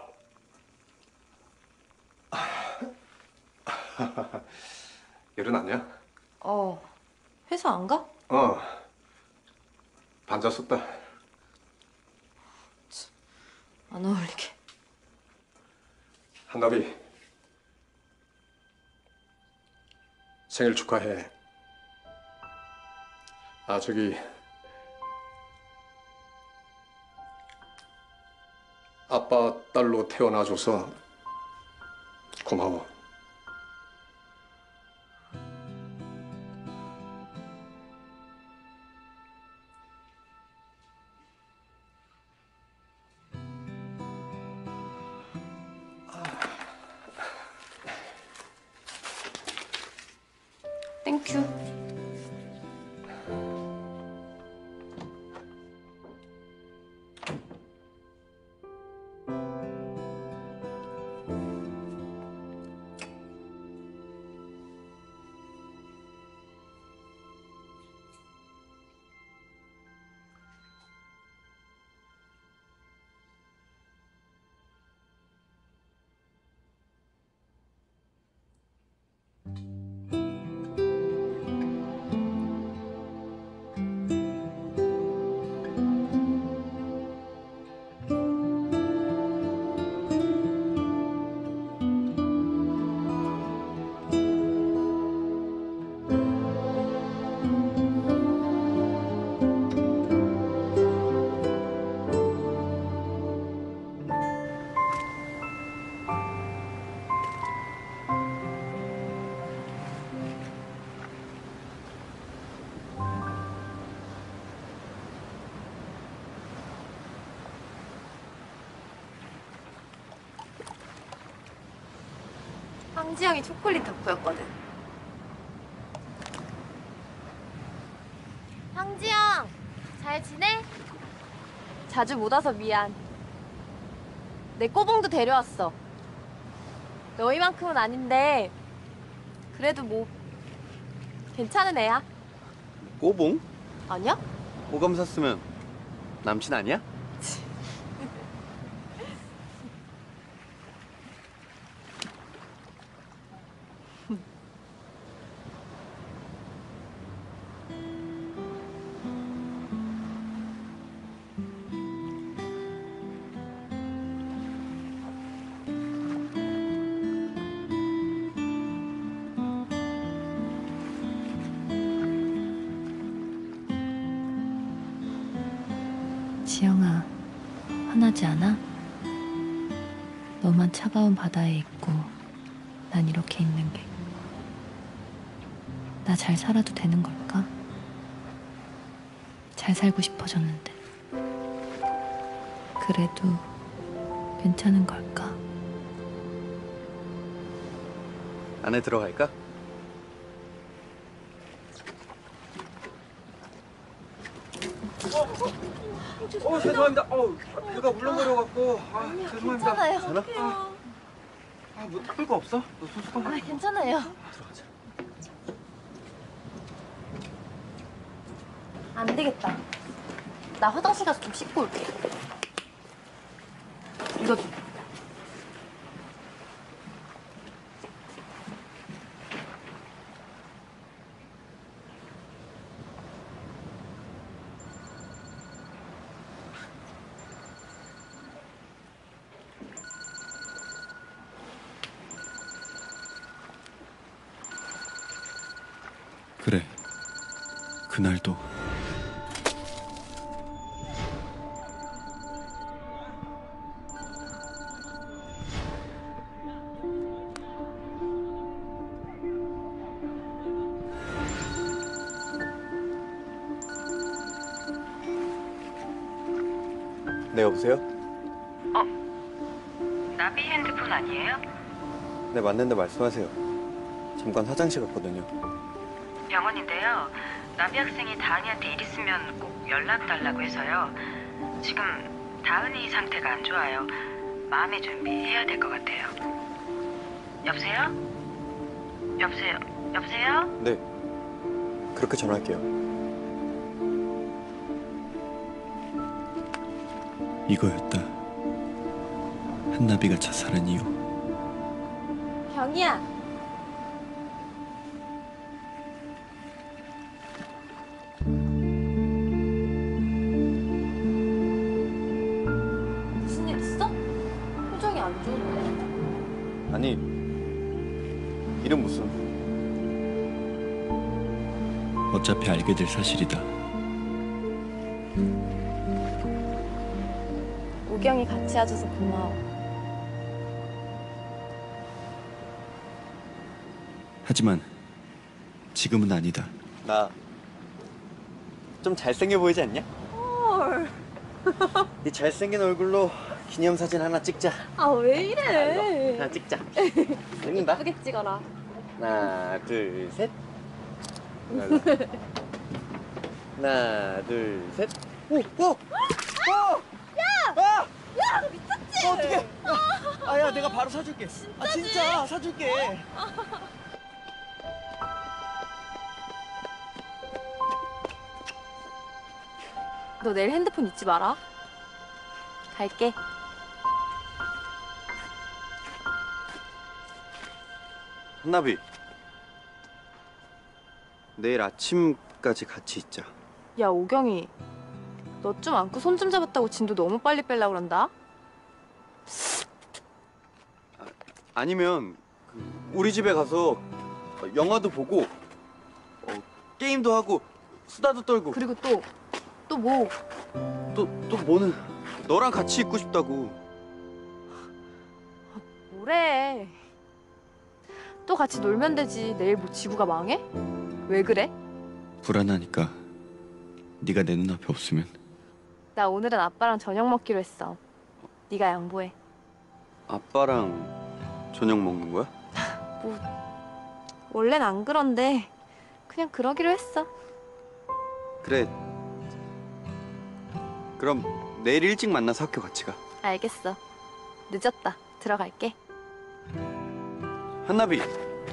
일어났냐? 어, 회사 안 가? 어. 반자 썼다. 안 어울리게. 한나비. 생일 축하해. 아, 저기 아빠 딸로 태어나줘서 고마워. 땡큐. 황지영이 초콜릿 덕후였거든. 황지영, 잘 지내? 자주 못 와서 미안. 내 꼬봉도 데려왔어. 너희만큼은 아닌데 그래도 뭐 괜찮은 애야. 꼬봉? 아니야? 호감 샀으면 남친 아니야? 지영아, 화나지 않아? 너만 차가운 바다에 있고 난 이렇게 있는 게 나 잘 살아도 되는 걸까? 잘 살고 싶어졌는데 그래도 괜찮은 걸까? 안에 들어갈까? 어, 죄송합니다. 어, 배가 울렁거려갖고. 아, 죄송합니다. 괜찮아요. 아, 아, 뭐 닦을 거 없어? 너 손수건 아, 괜찮아요. 들어가자. 안 되겠다. 나 화장실 가서 좀 씻고 올게. 이거 좀. 그래, 그날도 네, 여보세요? 나비 핸드폰 아니에요? 네, 맞는데 말씀하세요. 잠깐 화장실 갔거든요. 병원인데요. 나비 학생이 다은이한테 일 있으면 꼭 연락 달라고 해서요. 지금 다은이 상태가 안 좋아요. 마음의 준비해야 될 것 같아요. 여보세요? 여보세요? 여보세요? 네, 그렇게 전화할게요. 이거였다. 한나비가 자살한 이유. 병이야. 무슨 일 있어? 표정이 안 좋은데. 아니, 이름 무슨? 어차피 알게 될 사실이다. 우경이 같이 와줘서 고마워. 하지만 지금은 아니다. 나 좀 잘생겨 보이지 않냐? 헐. 이 잘생긴 얼굴로 기념사진 하나 찍자. 아, 왜 이래? 하나 찍자. 찍는다. 예쁘게 찍어라. 하나, 둘, 셋. 하나, 둘, 셋. 오! 오! 야! 아! 야! 너 미쳤지? 어, 어떡해. 아, 야, 내가 바로 사줄게. 아, 진짜 사줄게. 너 내일 핸드폰 잊지 마라. 갈게. 한나비. 내일 아침까지 같이 있자. 야, 오경이. 너 좀 안고 손 좀 잡았다고 진도 너무 빨리 빼려고 그런다? 아니면 그 우리 집에 가서 영화도 보고 어, 게임도 하고 수다도 떨고. 그리고 또, 또 뭐? 또, 또 뭐는 너랑 같이 있고 싶다고. 뭐래. 또 같이 놀면 되지. 내일 뭐 지구가 망해? 왜 그래? 불안하니까 네가 내 눈앞에 없으면. 나 오늘은 아빠랑 저녁 먹기로 했어. 네가 양보해. 아빠랑 저녁 먹는 거야? 뭐 원래는 안 그런데 그냥 그러기로 했어. 그래. 그럼 내일 일찍 만나서 학교 같이 가. 알겠어. 늦었다. 들어갈게. 한나비.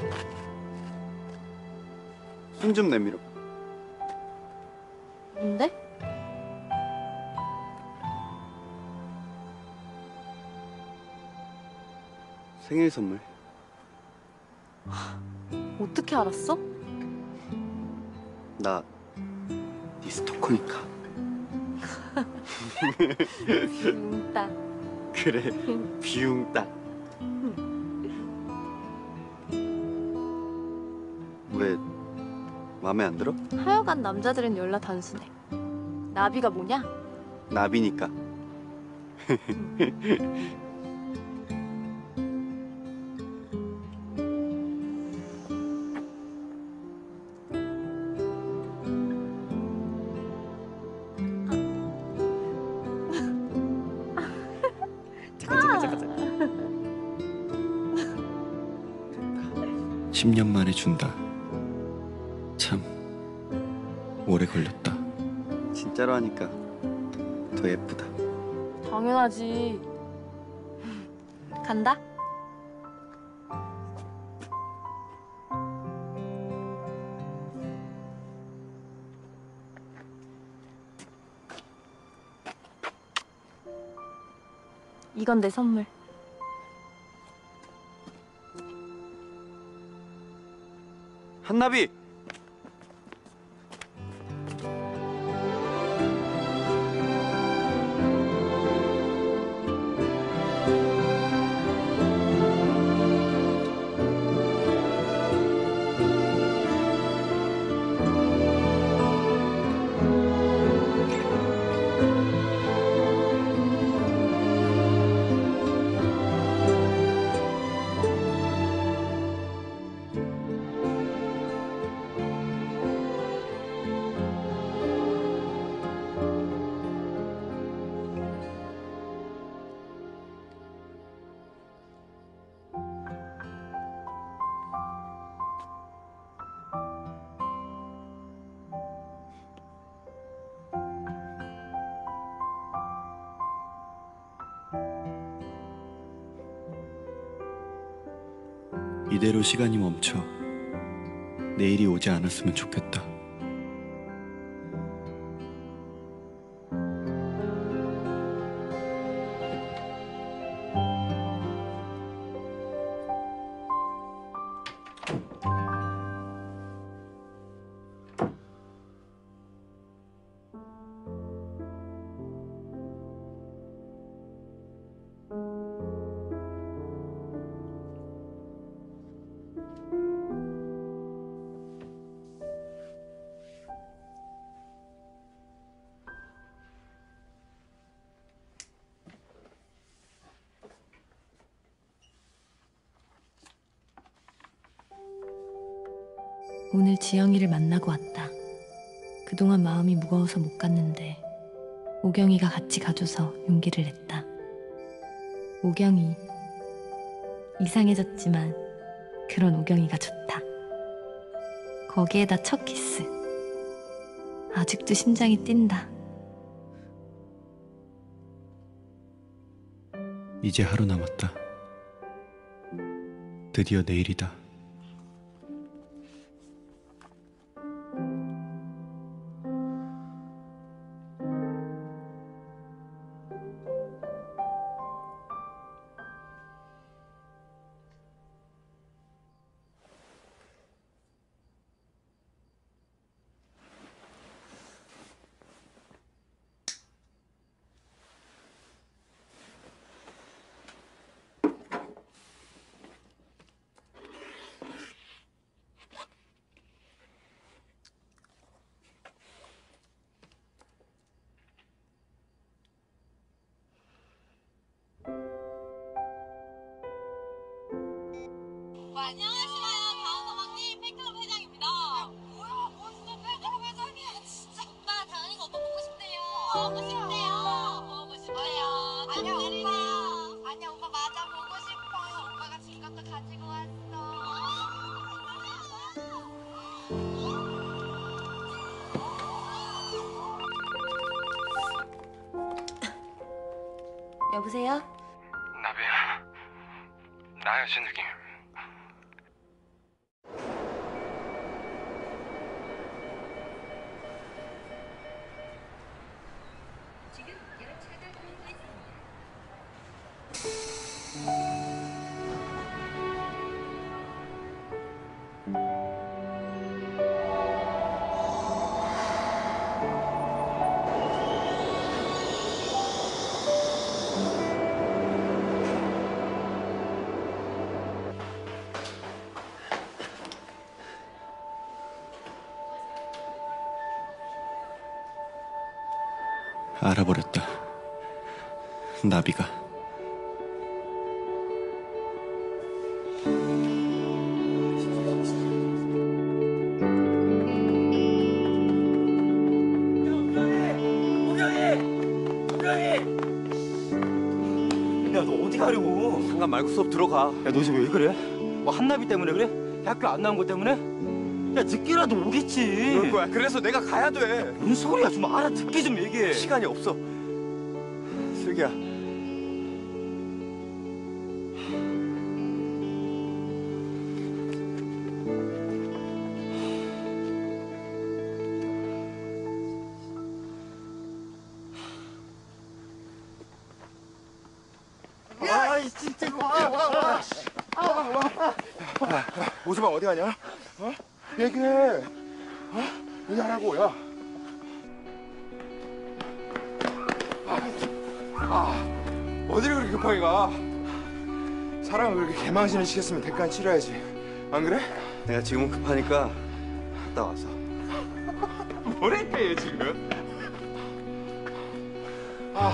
손 좀 내밀어. 뭔데? 생일 선물. 어떻게 알았어? 나 네 스토커니까. 비웅따. 그래. 비웅따. 왜 마음에 안 들어? 하여간 남자들은 연락 단순해. 나비가 뭐냐? 나비니까. 잠깐 잠깐 잠깐. 십 년 만에 준다. 참 오래 걸렸다. 진짜로 하니까 더 예쁘다. 당연하지. 간다. 이건 내 선물. 한나비. 이대로 시간이 멈춰 내일이 오지 않았으면 좋겠다. 오늘 지영이를 만나고 왔다. 그동안 마음이 무거워서 못 갔는데 오경이가 같이 가줘서 용기를 냈다. 오경이 이상해졌지만 그런 오경이가 좋다. 거기에다 첫 키스. 아직도 심장이 뛴다. 이제 하루 남았다. 드디어 내일이다. 안녕하세요. 다은 사방님 팬클럽 회장입니다. 뭐야? 무슨 팬클럽 회장이야? 진짜 오빠 다은이가 오빠 보고 싶대요. 보고 싶대요. 보고 싶대요. 아니야 오빠. 아니야 오빠 맞아 보고 싶어. 오빠가 줄 것도 가지고 왔어. 여보세요? 나비야, 나야 진욱이. 알아버렸다. 나비가. 야, 너 어디 가려고? 상관 말고 수업 들어가. 야, 너 지금 왜 그래? 뭐 한나비 때문에 그래? 학교 안 나온 것 때문에? 야, 늦게라도 오겠지. 그럴 거야. 그래서 내가 가야 돼. 뭔 소리야? 좀 알아듣게 좀 얘기해. 시간이 없어. 슬기야. 아이 진짜 와와 와. 오지마 어디 가냐? 어? 얘기해. 어? 얘기하라고 야. 아, 어디를 그렇게 급하게 가? 사람을 그렇게 개망신을 시켰으면 대가는 치러야지. 안 그래? 내가 지금은 급하니까 갔다 와서. 뭐랄까 얘 지금? 아,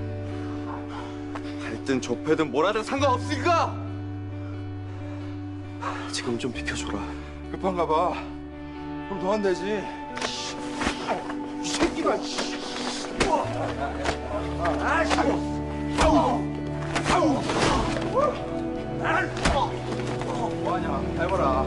갈든 좁혀든 뭐라든 상관없으니까. 지금 좀 비켜줘라. 급한가 봐. 그럼 더 안 되지. 이 새끼가. 뭐하냐? 잘 봐라.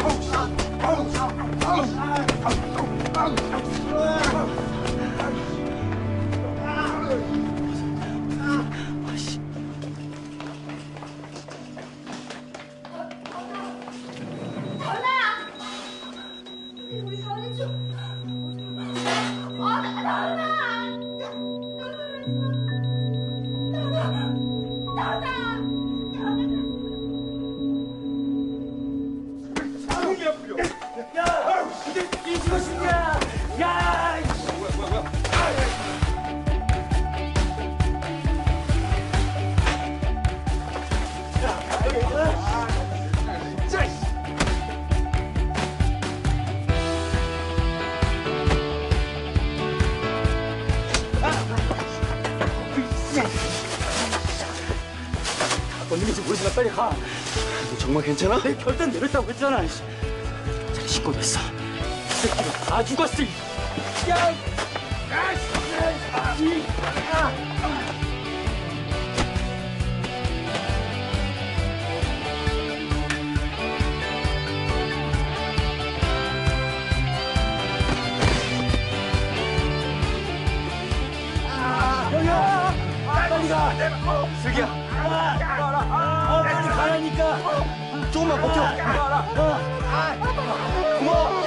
어디인지 모르지만 빨리 가. 너 정말 괜찮아? 내 결단 내렸다고 했잖아. 잘 신고됐어. 이 새끼가 다 죽었어. 야! 야! 이! 야! 슬기야. 아, 빨리 가라니까. 조금만 버텨. 고마워.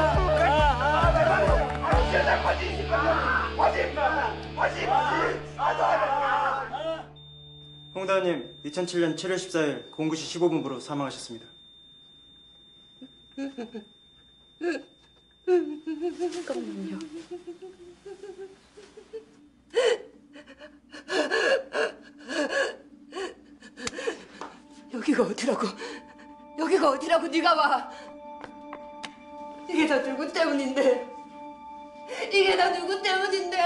홍다은님 이천칠 년 칠월 십사일 공구 시 십오 분부로 사망하셨습니다. 잠깐만요. 여기가 어디라고? 여기가 어디라고 네가 와? 이게 다 누구 때문인데? 이게 다 누구 때문인데?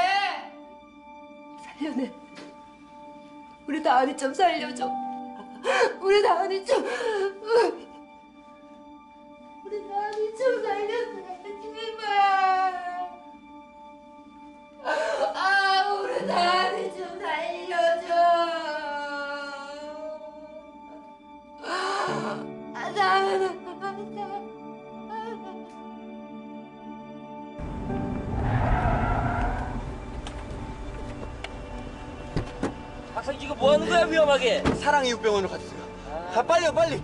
살려내. 우리 다은이 좀 살려줘. 우리 다은이 좀. 우리 다은이 좀 살려줘. 제발. 아, 우리 다은이 좀 살려줘. 아, 다은아. 학생 지금 뭐 하는 거야 위험하게? 사랑이육병원으로 가주세요. 아, 빨리요, 빨리.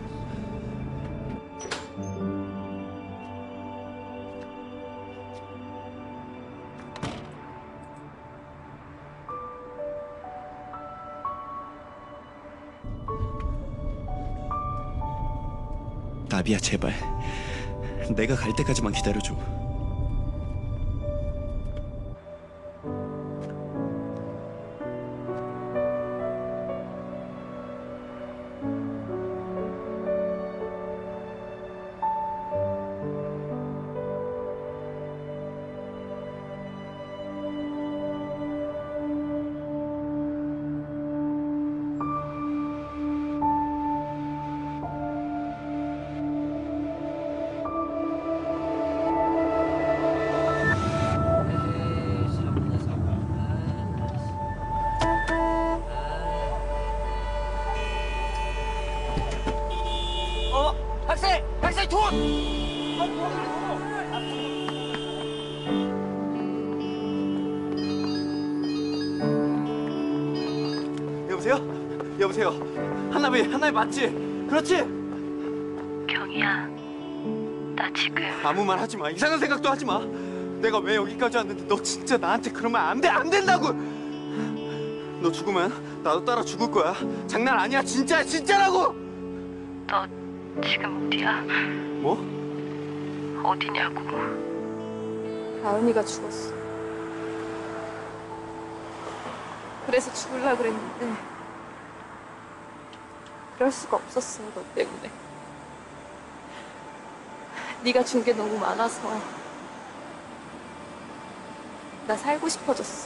나비야, 제발. 내가 갈 때까지만 기다려줘. 학생! 학생 돈! 여보세요? 여보세요? 한나비, 한나비 맞지? 그렇지? 경희야, 나 지금 아무 말 하지 마. 이상한 생각도 하지 마. 내가 왜 여기까지 왔는데 너 진짜 나한테 그러면 안 돼, 안 된다고. 너 죽으면 나도 따라 죽을 거야. 장난 아니야, 진짜야, 진짜라고. 너 지금 어디야? 뭐? 어디냐고. 다은이가 죽었어. 그래서 죽으려고 그랬는데 그럴 수가 없었어, 너 때문에. 네가 준 게 너무 많아서 나 살고 싶어졌어.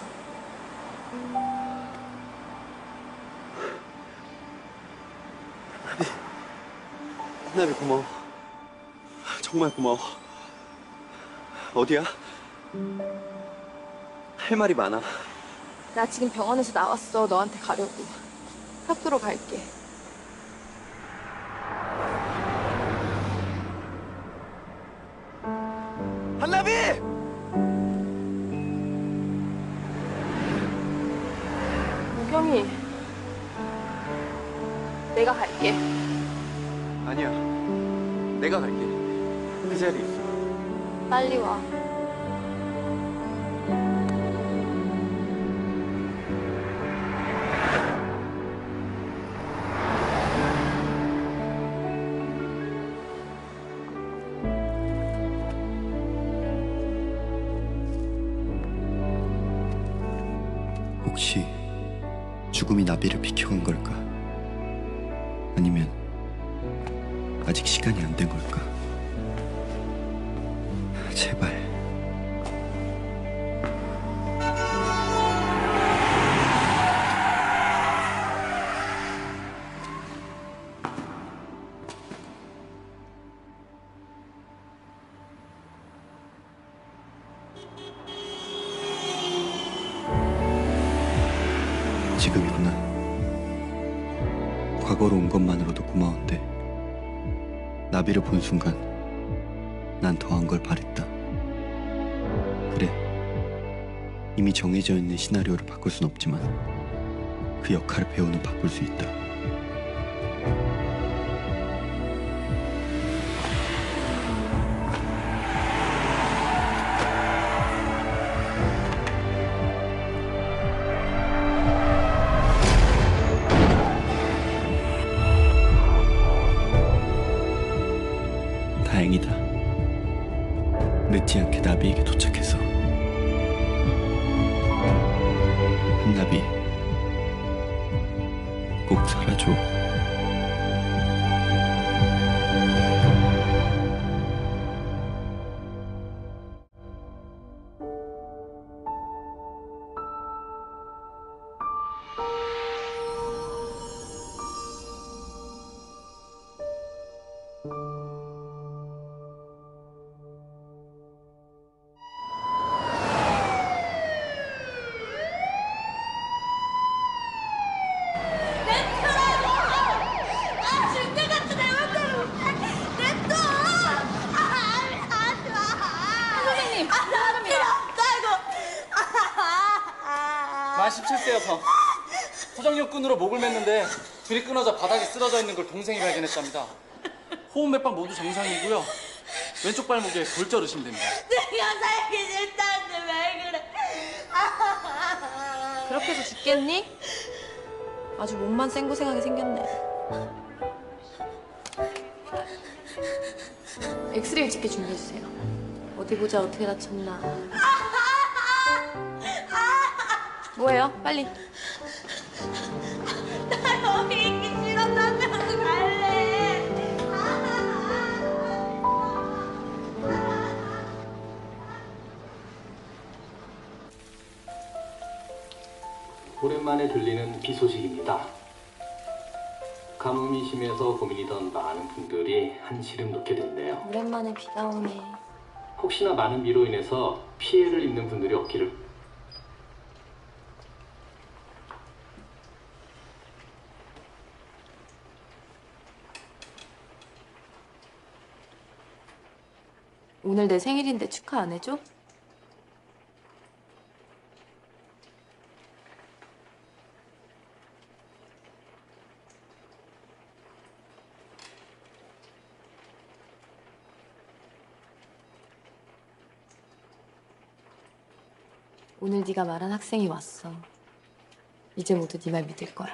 한나비 고마워. 정말 고마워. 어디야? 할 말이 많아. 나 지금 병원에서 나왔어. 너한테 가려고. 학교로 갈게. 한나비! 우경이, 내가 갈게. 아니야. 내가 갈게. 그 자리에 있어. 빨리 와. 혹시 죽음이 나비를 비켜간 걸까? 아니면 아직 시간이 안 된 걸까? 제발. 지금이구나. 과거로 온 것만으로도 고마운데 나비를 본 순간 난 더한 걸 바랬다. 그래, 이미 정해져 있는 시나리오를 바꿀 순 없지만 그 역할을 배우는 바꿀 수 있다. 다행이다. 늦지 않게 나비에게 도착해서. 한나비, 꼭 살아줘. 만 십칠 세 여성. 소정육군으로 목을 맸는데 둘이 끊어져 바닥에 쓰러져 있는 걸 동생이 발견했답니다. 호흡 몇 방 모두 정상이고요. 왼쪽 발목에 골절 의심됩니다. 내가 살기 싫다는데 왜 그래? 그렇게 해서 죽겠니? 아주 몸만 쌩고생하게 생겼네. 엑스레이 찍게 준비해주세요. 어디 보자, 어떻게 다쳤나. 뭐예요? 빨리. 나 여기 있기 싫어. 딴 데로 갈래. 오랜만에 들리는 비 소식입니다. 가뭄이 심해서 고민이던 많은 분들이 한시름 놓게 됐네요. 오랜만에 비가 오네. 혹시나 많은 비로 인해서 피해를 입는 분들이 없기를. 오늘 내 생일인데 축하 안 해줘? 오늘 네가 말한 학생이 왔어. 이제 모두 네 말 믿을 거야.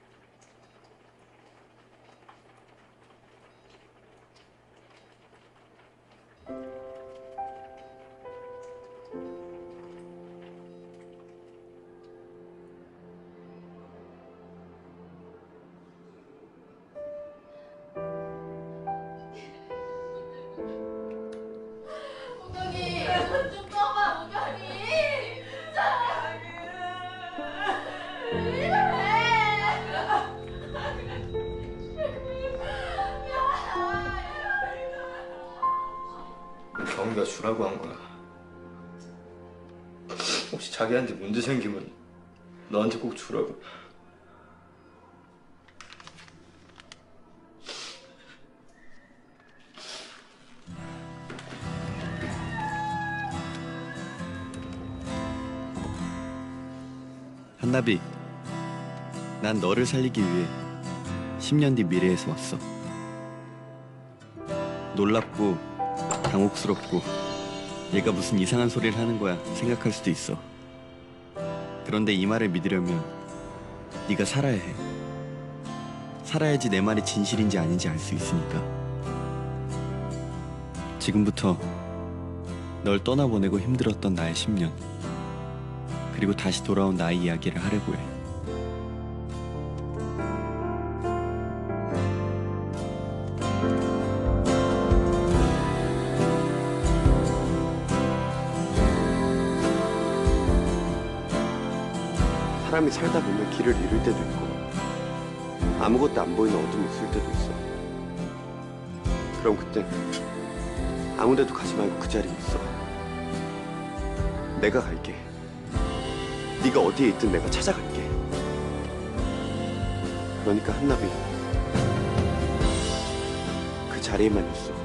좀 꺼봐, 우경이. 경이가 주라고 한 거야. 혹시 자기한테 문제 생기면 너한테 꼭 주라고. 한나비, 난 너를 살리기 위해 십 년 뒤 미래에서 왔어. 놀랍고 당혹스럽고 얘가 무슨 이상한 소리를 하는 거야 생각할 수도 있어. 그런데 이 말을 믿으려면 네가 살아야 해. 살아야지 내 말이 진실인지 아닌지 알 수 있으니까. 지금부터 널 떠나보내고 힘들었던 나의 십 년, 그리고 다시 돌아온 나의 이야기를 하려고 해. 사람이 살다 보면 길을 잃을 때도 있고 아무것도 안 보이는 어둠이 있을 때도 있어. 그럼 그때 아무데도 가지 말고 그 자리에 있어. 내가 갈게. 네가 어디에 있든 내가 찾아갈게. 그러니까 한나비, 그 자리에만 있어.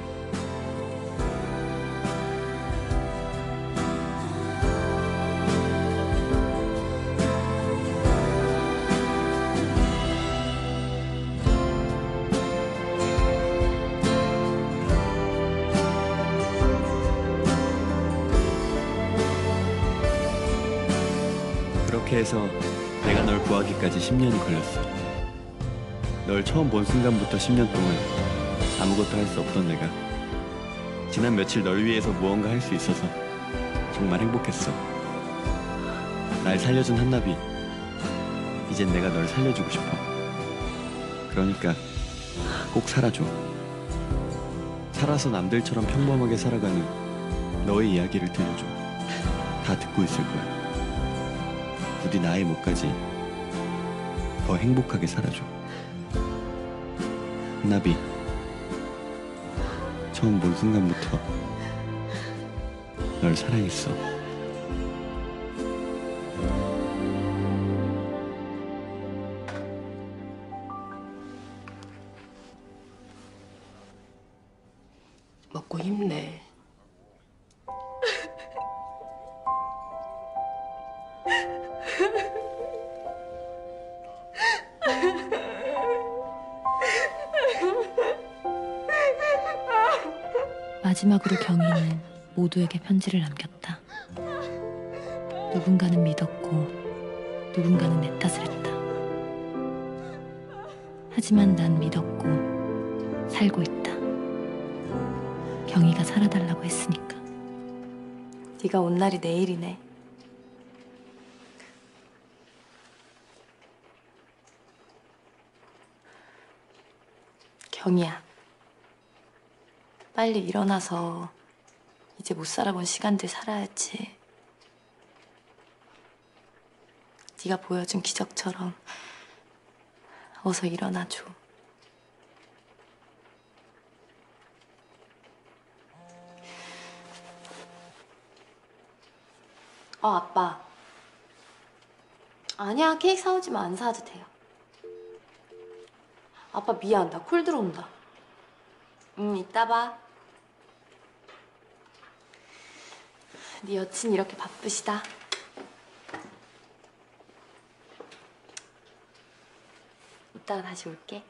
그렇게 해서 내가 널 구하기까지 십 년이 걸렸어. 널 처음 본 순간부터 십 년 동안 아무것도 할 수 없던 내가 지난 며칠 널 위해서 무언가 할 수 있어서 정말 행복했어. 날 살려준 한나비, 이젠 내가 널 살려주고 싶어. 그러니까 꼭 살아줘. 살아서 남들처럼 평범하게 살아가는 너의 이야기를 들려줘. 다 듣고 있을 거야. 부디 나의 목까지 더 행복하게 살아줘. 한나비, 처음 본 순간부터 널 사랑했어. 먹고 힘내. 마지막으로 경희는 모두에게 편지를 남겼다. 누군가는 믿었고 누군가는 내 탓을 했다. 하지만 난 믿었고 살고 있다. 경희가 살아달라고 했으니까. 네가 온 날이 내일이네. 경희야, 빨리 일어나서 이제 못 살아본 시간들 살아야지. 네가 보여준 기적처럼 어서 일어나줘. 어, 아빠. 아니야, 케이크 사오지만 안 사도 돼요. 아빠 미안, 나 콜 들어온다. 응, 이따 봐. 네 여친 이렇게 바쁘시다. 이따가 다시 올게.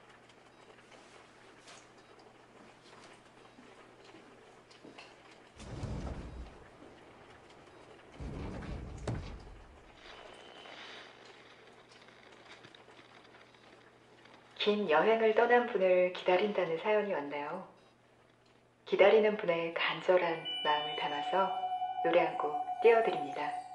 긴 여행을 떠난 분을 기다린다는 사연이 왔나요? 기다리는 분의 간절한 마음을 담아서 노래 한 곡 띄워드립니다.